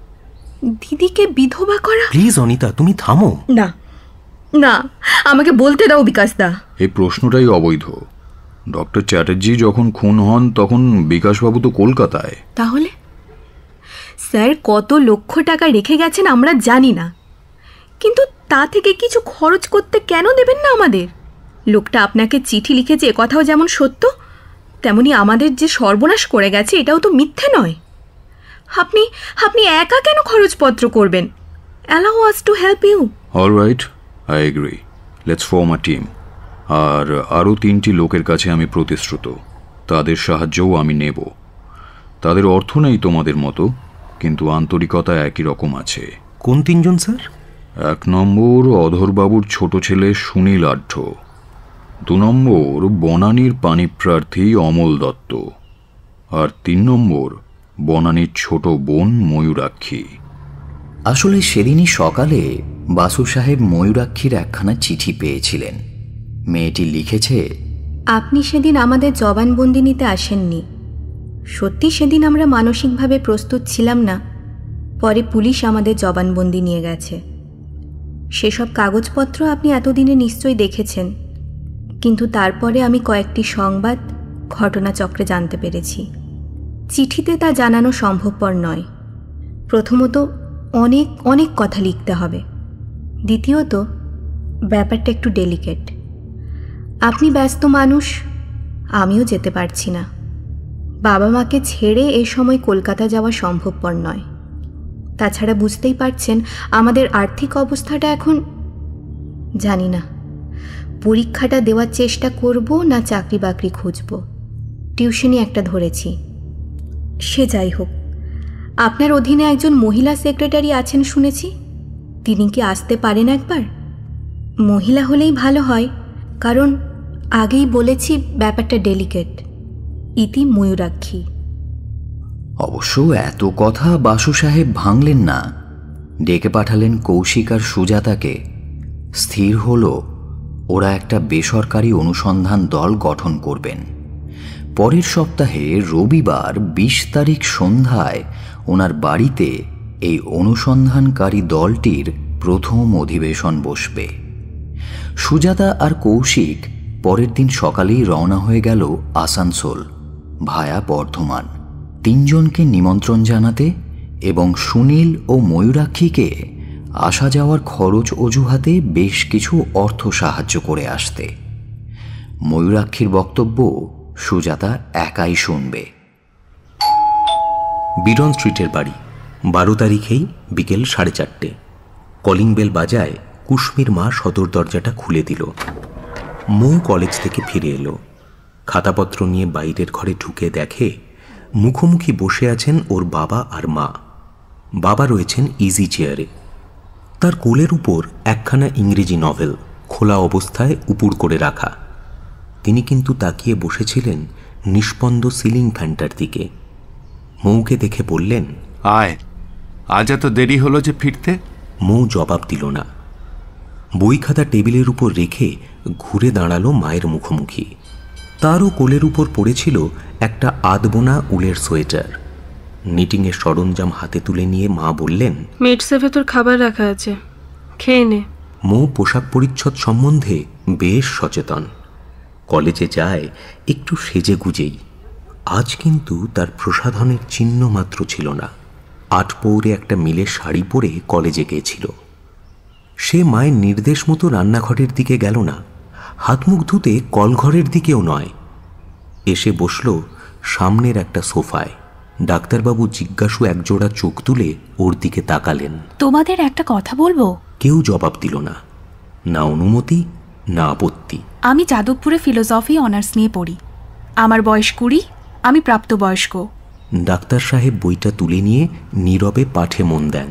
দিদিকে বিধবা করা। প্লিজ অনিতা, তুমি থামো। না না, আমাকে বলতে দাও বিকাশ দা। এই প্রশ্নটাই অবৈধ। ডক্টর চ্যাটার্জি যখন খুন হন তখন বিকাশবাবু তো কলকাতায়। তাহলে স্যার কত লক্ষ টাকা রেখে গেছেন আমরা জানি না, কিন্তু তা থেকে কিছু খরচ করতে কেন দেবেন না আমাদের? লোকটা আপনাকে চিঠি লিখেছে, এ কথাও যেমন সত্য, তেমনি আমাদের যে সর্বনাশ করে গেছে এটাও তো মিথ্যে নয়। আপনি আপনি একা কেন খরচপত্র করবেন? Allow us to help you. Alright, I agree. Let's form a team. আর আরও তিনটি লোকের কাছে আমি প্রতিশ্রুত, তাদের সাহায্যও আমি নেব। তাদের অর্থ নেই তোমাদের মতো, কিন্তু আন্তরিকতা একই রকম আছে। কোন তিনজন স্যার? এক নম্বর অধরবাবুর ছোট ছেলে সুনীল আঢ্য, দু নম্বর বনানীর পানিপ্রার্থী অমল দত্ত, আর তিন নম্বর বনানীর ছোট বোন ময়ূরাক্ষী। আসলে সেদিনই সকালে বাসু সাহেব ময়ূরাক্ষীর একখানা চিঠি পেয়েছিলেন। মেয়েটি লিখেছে, আপনি সেদিন আমাদের জবানবন্দি নিতে আসেননি। সত্যি সেদিন আমরা মানসিকভাবে প্রস্তুত ছিলাম না। পরে পুলিশ আমাদের জবানবন্দি নিয়ে গেছে। সেসব কাগজপত্র আপনি এতদিনে নিশ্চয়ই দেখেছেন, কিন্তু তারপরে আমি কয়েকটি সংবাদ ঘটনাচক্রে জানতে পেরেছি। চিঠিতে তা জানানো সম্ভবপর নয়। প্রথমত, অনেক অনেক কথা লিখতে হবে। দ্বিতীয়ত, ব্যাপারটা একটু ডেলিকেট। আপনি ব্যস্ত মানুষ, আমিও যেতে পারছি না। বাবা মাকে ছেড়ে এ সময় কলকাতা যাওয়া সম্ভবপর নয়। তাছাড়া বুঝতেই পারছেন আমাদের আর্থিক অবস্থাটা এখন। জানি না পরীক্ষাটা দেওয়ার চেষ্টা করব না চাকরি বাকরি খুঁজব। টিউশনি একটা ধরেছি। সে যাই হোক, আপনার অধীনে একজন মহিলা সেক্রেটারি আছেন শুনেছি, তিনি কি আসতে পারেন একবার? মহিলা হলেই ভালো হয়, কারণ আগেই বলেছি ব্যাপারটা ডেলিকেট। ইতি ময়ূরাক্ষী। অবশ্য এত কথা বাসু সাহেব ভাঙলেন না। ডেকে পাঠালেন কৌশিক আর সুজাতাকে। স্থির হল ওরা একটা বেসরকারি অনুসন্ধান দল গঠন করবেন। পরের সপ্তাহে রবিবার বিশ তারিখ সন্ধ্যায় ওনার বাড়িতে এই অনুসন্ধানকারী দলটির প্রথম অধিবেশন বসবে। সুজাতা আর কৌশিক পরের দিন সকালেই রওনা হয়ে গেল আসানসোল ভায়া বর্ধমান, তিনজনকে নিমন্ত্রণ জানাতে এবং সুনীল ও ময়ূরাক্ষীকে আসা যাওয়ার খরচ অজুহাতে বেশ কিছু অর্থ সাহায্য করে আসতে। ময়ূরাক্ষীর বক্তব্য সুজাতা একাই শুনবে। বিডন স্ট্রিটের বাড়ি, বারো তারিখেই বিকেল সাড়ে চারটে। কলিং বেল বাজায়। কুশ্মীর মা সদর দরজাটা খুলে দিল। মৌ কলেজ থেকে ফিরে এলো। খাতাপত্র নিয়ে বাইরের ঘরে ঢুকে দেখে মুখোমুখি বসে আছেন ওর বাবা আর মা। বাবা রয়েছেন ইজি চেয়ারে, তার কোলের উপর একখানা ইংরেজি নভেল খোলা অবস্থায় উপুড় করে রাখা। তিনি কিন্তু তাকিয়ে বসেছিলেন নিষ্পন্দ সিলিং ফ্যানটার দিকে। মৌকে দেখে বললেন, আয়, আজ এত দেরি হলো যে ফিরতে? মৌ জবাব দিল না। বই খাতা টেবিলের উপর রেখে ঘুরে দাঁড়ালো মায়ের মুখোমুখি। তারও কোলের উপর পড়েছিল একটা আধবোনা উলের সোয়েটার। নিটিংয়ের সরঞ্জাম হাতে তুলে নিয়ে মা বললেন, মেড সেফে তোর খাবার রাখা আছে, খেয়ে নে। মৌ পোশাক পরিচ্ছদ সম্বন্ধে বেশ সচেতন। কলেজে যায় একটু সেজে গুজেই। আজ কিন্তু তার প্রসাধনের চিহ্ন মাত্র ছিল না। আট পৌরে একটা মিলের শাড়ি পরে কলেজে গিয়েছিল। সে মায়ের নির্দেশ মতো রান্নাঘরের দিকে গেল না, হাত মুখ ধুতে কলঘরের দিকেও নয়। এসে বসল সামনের একটা সোফায়। ডাক্তারবাবু জিজ্ঞাসু একজোড়া চোখ তুলে ওর দিকে তাকালেন। তোমাদের একটা কথা বলবো? কেউ জবাব দিল না, না অনুমতি না আপত্তি। আমি যাদবপুরে ফিলোসফি অনার্স নিয়ে পড়ি। আমার বয়স কুড়ি, আমি প্রাপ্তবয়স্ক। ডাক্তার সাহেব বইটা তুলে নিয়ে নীরবে পাঠে মন দেন।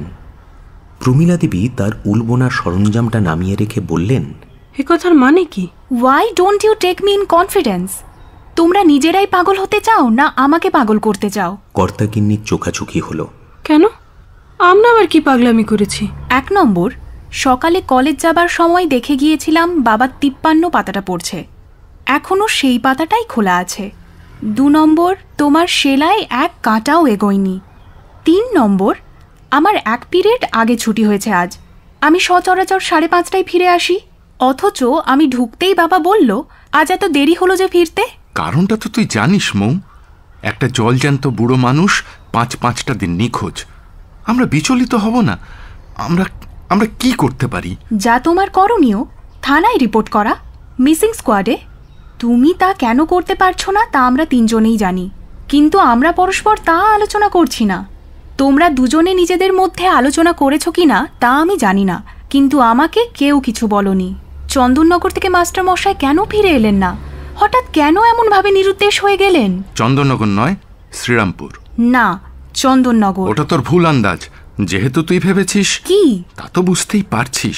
প্রমীলা দেবী তার উলবোনার সরঞ্জামটা নামিয়ে রেখে বললেন, এ কথার মানে কি? Why don't you take me in confidence? তোমরা নিজেরাই পাগল হতে চাও না আমাকে পাগল করতে চাও? কর্তাকিন্নির চোখাচোখি হলো। কেন? আমরা আবার কি পাগলামি করেছি? এক নম্বর, সকালে কলেজ যাবার সময় দেখে গিয়েছিলাম বাবা তিপ্পান্ন পাতাটা পড়ছে, এখনো সেই পাতাটাই খোলা আছে। দু নম্বর, তোমার সেলাই এক কাঁটাও এগোয়নি। তিন নম্বর, আমার এক পিরিয়ড আগে ছুটি হয়েছে আজ। আমি সচরাচর সাড়ে পাঁচটায় ফিরে আসি, অথচ আমি ঢুকতেই বাবা বলল আজ এত দেরি হলো যে ফিরতে। কারণটা তো তুই জানিস মৌ, একটা জলজ্যান্ত বুড়ো মানুষ পাঁচ পাঁচটা দিন নিখোঁজ। আমরা বিচলিত হব না? আমরা আমরা কি করতে পারি? যা তোমার করণীয়, থানায় রিপোর্ট করা, মিসিং স্কোয়াডে। তুমি তা কেন করতে পারছো না তা আমরা তিনজনেই জানি, কিন্তু আমরা পরস্পর তা আলোচনা করছি না। তোমরা দুজনে নিজেদের মধ্যে আলোচনা করেছো কি না তা আমি জানি না, কিন্তু আমাকে কেউ কিছু বলনি। চন্দননগর থেকে মাস্টার মশাই কেন ফিরে এলেন না? হঠাৎ কেন এমনভাবে নিরুদ্দেশ হয়ে গেলেন? চন্দননগর নয়, শ্রীরামপুর। না, চন্দননগর। ওটা তোর ভুল আন্দাজ। যেহেতু তুই ভেবেছিস কি, তা তো বুঝতেই পারছিস।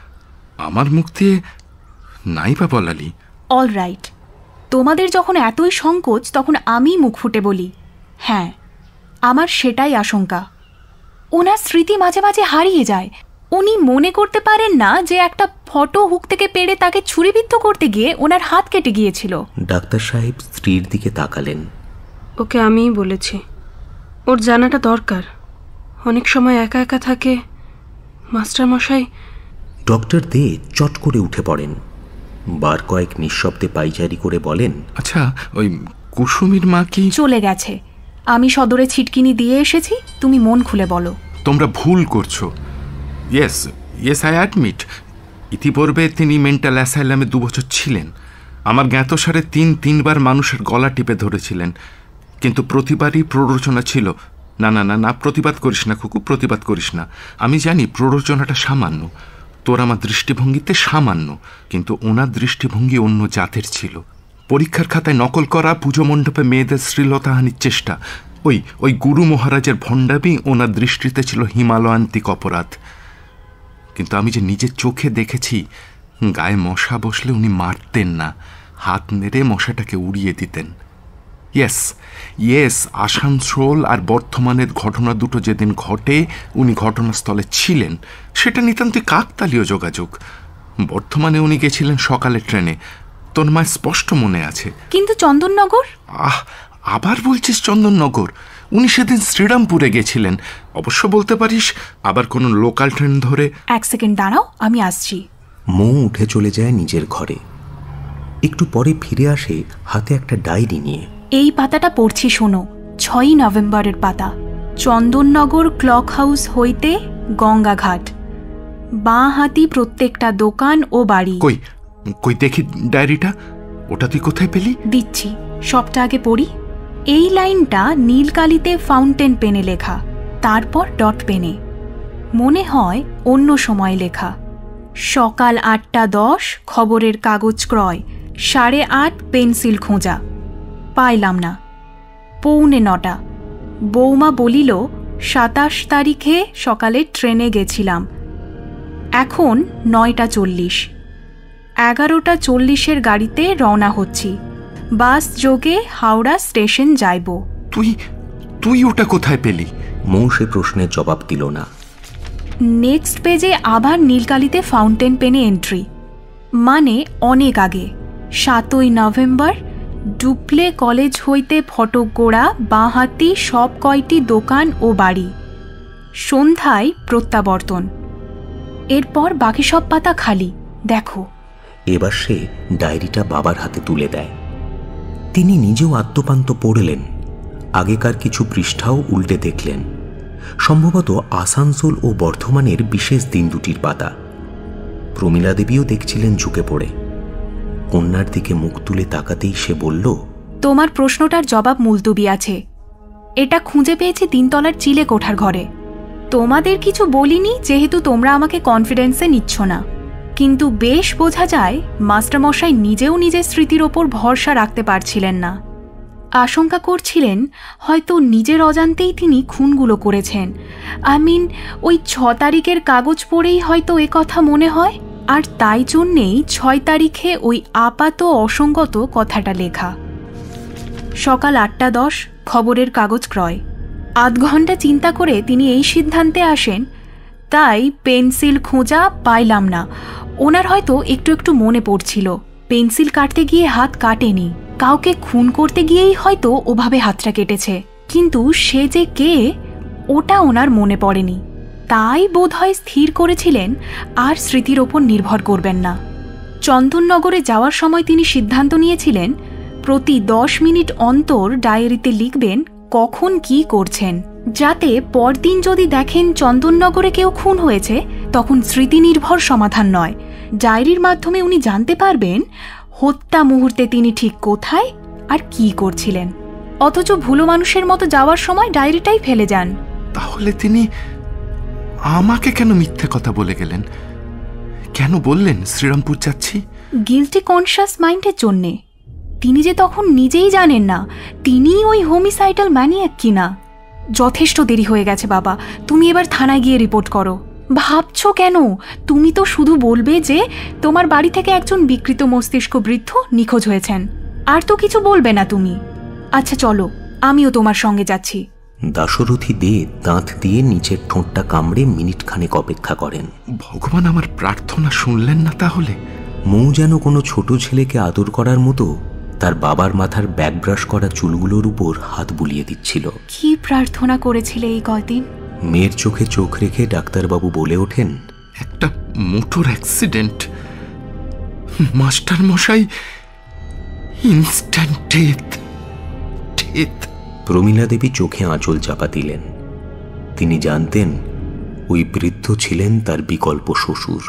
আমার মুখ দিয়ে নাই বা বলালি। অল রাইট, তোমাদের যখন এতই সংকোচ তখন আমি মুখ ফুটে বলি। হ্যাঁ, আমার সেটাই আশঙ্কা। ওনার স্মৃতি মাঝে মাঝে হারিয়ে যায়। উনি মনে করতে পারেন না যে একটা ফটো হুক থেকে পেড়ে তাকে ছুরিবিদ্ধ করতে গিয়ে ওনার হাত কেটে গিয়েছিল। ডাক্তার সাহেব স্ত্রীর দিকে তাকালেন। ওকে আমিই বলেছি, ওর জানাটা দরকার। অনেক সময় একা একা থাকে। মাস্টার মশাই। ডক্টর দে চট করে উঠে পড়েন, বার কয়েক নিঃশব্দে পাইচারি করে বলেন, আচ্ছা, ওই কুসুমির মা কি? চলে গেছে। আমি সদরে ছিটকিনি দিয়ে এসেছি, তুমি মন খুলে বলো। তোমরা ভুল করছো। ইয়েস ইয়েস আই অ্যাডমিট, ইতিপূর্বে তিনি মেন্টাল অ্যাসাইলামে দু বছর ছিলেন। আমার জ্ঞাতসারে তিন তিনবার মানুষের গলা টিপে ধরেছিলেন, কিন্তু প্রতিবারই প্ররোচনা ছিল। না না না না প্রতিবাদ করিস না খুকু, প্রতিবাদ করিস না। আমি জানি প্ররোচনাটা সামান্য, তোর আমার দৃষ্টিভঙ্গিতে সামান্য, কিন্তু ওনার দৃষ্টিভঙ্গি অন্য জাতের ছিল। পরীক্ষার খাতায় নকল করা, পুজো মণ্ডপে মেয়েদের শ্লীলতাহানির চেষ্টা, ওই ওই গুরু মহারাজের ভণ্ডামি ওনার দৃষ্টিতে ছিল হিমালয়ান্তিক অপরাধ। কিন্তু আমি যে নিজের চোখে দেখেছি, গায়ে মশা বসলে উনি মারতেন না, হাত নেড়ে মশাটাকে উড়িয়ে দিতেন। ইয়েস ইয়েস আসানসোল আর বর্ধমানের ঘটনা দুটো যেদিন ঘটে উনি ঘটনাস্থলে ছিলেন, সেটা নিতান্তই কাকতালীয় যোগাযোগ। বর্ধমানে উনি গেছিলেন সকালে ট্রেনে, তোর মায়ের স্পষ্ট মনে আছে। কিন্তু চন্দননগর? আহ, আবার বলছিস চন্দননগর? উনি সেদিন শ্রীরামপুরে গেছিলেন। অবশ্য বলতে পারিস আবার কোনো লোকাল ট্রেন ধরে। এক সেকেন্ড দাঁড়াও, আমি আসছি। মৌ উঠে চলে যায় নিজের ঘরে। একটু পরে ফিরে আসে হাতে একটা ডায়েরি নিয়ে। এই পাতাটা পড়ছি শোনো, ছয়ই নভেম্বরের পাতা। চন্দননগর ক্লক হাউস হইতে গঙ্গাঘাট, বাঁ হাতি প্রত্যেকটা দোকান ও বাড়ি। কই কই দেখি ডায়েরিটা, ওটা তুই কোথায় পেলি? দিচ্ছি, সবটা আগে পড়ি। এই লাইনটা নীলকালিতে ফাউন্টেন পেনে লেখা, তারপর ডট পেনে, মনে হয় অন্য সময় লেখা। সকাল আটটা দশ খবরের কাগজ ক্রয়, সাড়ে আট পেন্সিল খোঁজা, পাইলাম না। পৌনে নটা বৌমা বলিল সাতাশ তারিখে সকালে ট্রেনে গেছিলাম, এখন নয়টা চল্লিশ। এগারোটা চল্লিশের গাড়িতে রওনা হচ্ছি, বাস যোগে হাওড়া স্টেশন যাইব। তুই তুই ওটা কোথায় পেলি? মৌ সে প্রশ্নের জবাব দিল না। নেক্সট পেজে আবার নীলকালিতে ফাউন্টেন পেনে এন্ট্রি, মানে অনেক আগে, সাতই নভেম্বর, ডুপ্লে কলেজ হইতে ফটকগোড়া বাঁহাতি সব কয়টি দোকান ও বাড়ি, সন্ধ্যায় প্রত্যাবর্তন। এরপর বাকি সব পাতা খালি। দেখো। এবার সে ডায়েরিটা বাবার হাতে তুলে দেয়। তিনি নিজেও আত্মপান্ত পড়লেন, আগেকার কিছু পৃষ্ঠাও উল্টে দেখলেন। সম্ভবত আসানসোল ও বর্ধমানের বিশেষ দিন দুটির পাতা। প্রমীলা দেবীও দেখছিলেন ঝুঁকে পড়ে। কন্যার দিকে মুখ তুলে তাকাতেই সে বলল, তোমার প্রশ্নটার জবাব মুলতুবি আছে। এটা খুঁজে পেয়েছি তিনতলার চিলে কোঠার ঘরে। তোমাদের কিছু বলিনি যেহেতু তোমরা আমাকে কনফিডেন্সে নিচ্ছ না, কিন্তু বেশ বোঝা যায় মাস্টারমশাই নিজেও নিজের স্মৃতির ওপর ভরসা রাখতে পারছিলেন না। আশঙ্কা করছিলেন হয়তো নিজের অজান্তেই তিনি খুনগুলো করেছেন। আই মিন ওই ছ তারিখের কাগজ পড়েই হয়তো এ কথা মনে হয়, আর তাই জন্যেই ছয় তারিখে ওই আপাত অসঙ্গত কথাটা লেখা। সকাল আটটা দশ, খবরের কাগজ ক্রয়। আধ ঘন্টা চিন্তা করে তিনি এই সিদ্ধান্তে আসেন, তাই পেন্সিল খোঁজা পাইলাম না। ওনার হয়তো একটু একটু মনে পড়ছিল, পেন্সিল কাটতে গিয়ে হাত কাটেনি, কাউকে খুন করতে গিয়েই হয়তো ওভাবে হাতটা কেটেছে, কিন্তু সে যে কে ওটা ওনার মনে পড়েনি। তাই বোধহয় স্থির করেছিলেন আর স্মৃতির ওপর নির্ভর করবেন না। চন্দননগরে যাওয়ার সময় তিনি সিদ্ধান্ত নিয়েছিলেন প্রতি দশ মিনিট অন্তর ডায়েরিতে লিখবেন কখন কি করছেন, যাতে পরদিন যদি দেখেন চন্দননগরে কেউ খুন হয়েছে তখন স্মৃতি নির্ভর সমাধান নয়, ডায়েরির মাধ্যমে উনি জানতে পারবেন হত্যা মুহূর্তে তিনি ঠিক কোথায় আর কি করছিলেন। অথচ ভুলো মানুষের মতো যাওয়ার সময় ডায়েরিটাই ফেলে যান। তাহলে তিনি আমাকে কেন মিথ্যে কথা বলে গেলেন? কেন বললেন শ্রীরামপুর যাচ্ছি? গিলটি কনশাস মাইন্ডের জন্যে। তিনি যে তখন নিজেই জানেন না তিনি ওই হোমিসাইডাল ম্যানিয়াক কিনা। যথেষ্ট দেরি হয়ে গেছে বাবা, তুমি এবার থানায় গিয়ে রিপোর্ট করো। ভাবছো কেন? তুমি তো শুধু বলবে যে তোমার বাড়ি থেকে একজন বিকৃত মস্তিষ্ক বৃদ্ধ নিখোঁজ হয়েছেন, আর তো কিছু বলবে না তুমি। আচ্ছা চলো, আমিও তোমার সঙ্গে যাচ্ছি। দাশরথী দে দাঁত দিয়ে নিচের ঠোঁটটা কামড়ে মিনিট খানেক অপেক্ষা করেন। ভগবান আমার প্রার্থনা শুনলেন না তাহলে? মৌ যেন কোনো ছোট ছেলেকে আদর করার মতো তার বাবার মাথার ব্যাক ব্রাশ করা চুলগুলোর উপর হাত বুলিয়ে দিচ্ছিল। কি প্রার্থনা করেছিলে এই কয়দিন? মেয়ের চোখে চোখ রেখে ডাক্তারবাবু বলে ওঠেন, একটা মোটর অ্যাক্সিডেন্ট, মাস্টার মশাই instant death death. Pramila Devi চোখে আঁচল চাপা দিলেন। তিনি জানতেন ওই বৃদ্ধ ছিলেন তার বিকল্প শ্বশুর।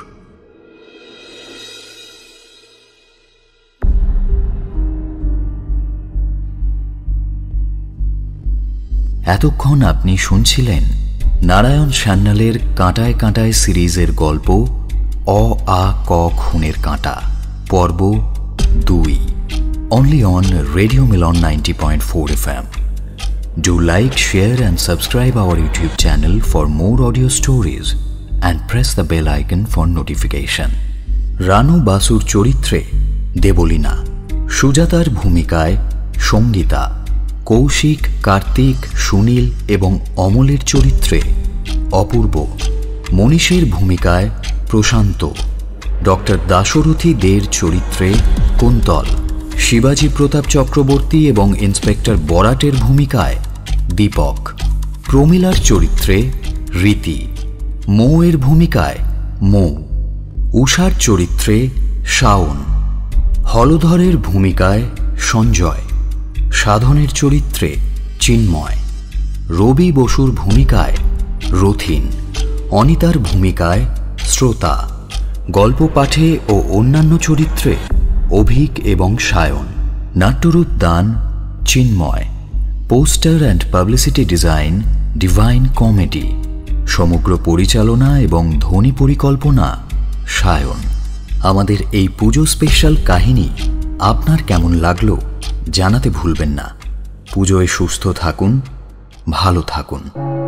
এতক্ষণ আপনি শুনছিলেন নারায়ণ সান্যালের কাঁটায় কাঁটায় সিরিজের গল্প অ আ ক খুনের কাঁটা, পর্ব দুই, only on Radio Milan ninety point four F M. Do like, share and subscribe our YouTube channel for more audio stories and press the bell icon for notification. Ranu বাসুর চরিত্রে দেবলীনা, সুজাতার ভূমিকায় সঙ্গীতা, কৌশিক, কার্তিক, সুনীল এবং অমলের চরিত্রে অপূর্ব, মনীষের ভূমিকায় প্রশান্ত, ডক্টর দাশরথী দের চরিত্রে কুন্তল, শিবাজি প্রতাপ চক্রবর্তী এবং ইন্সপেক্টর বরাটের ভূমিকায় দীপক, প্রমীলার চরিত্রে রীতি, মৌয়ের ভূমিকায় মৌ, উষার চরিত্রে শাওন, হলধরের ভূমিকায় সঞ্জয়, সাধনের চরিত্রে চিন্ময়, রবি বসুর ভূমিকায় রথিন, অনিতার ভূমিকায় শ্রোতা, গল্প পাঠে ও অন্যান্য চরিত্রে অভিক এবং সায়ন, নাট্যরূপ দান Chinmoy, poster and publicity design divine comedy, সমগ্র পরিচালনা এবং ধ্বনি পরিকল্পনা সায়ন। আমাদের এই পুজো স্পেশাল কাহিনী আপনার কেমন লাগলো জানাতে ভুলবেন না। পুজোয় সুস্থ থাকুন, ভালো থাকুন।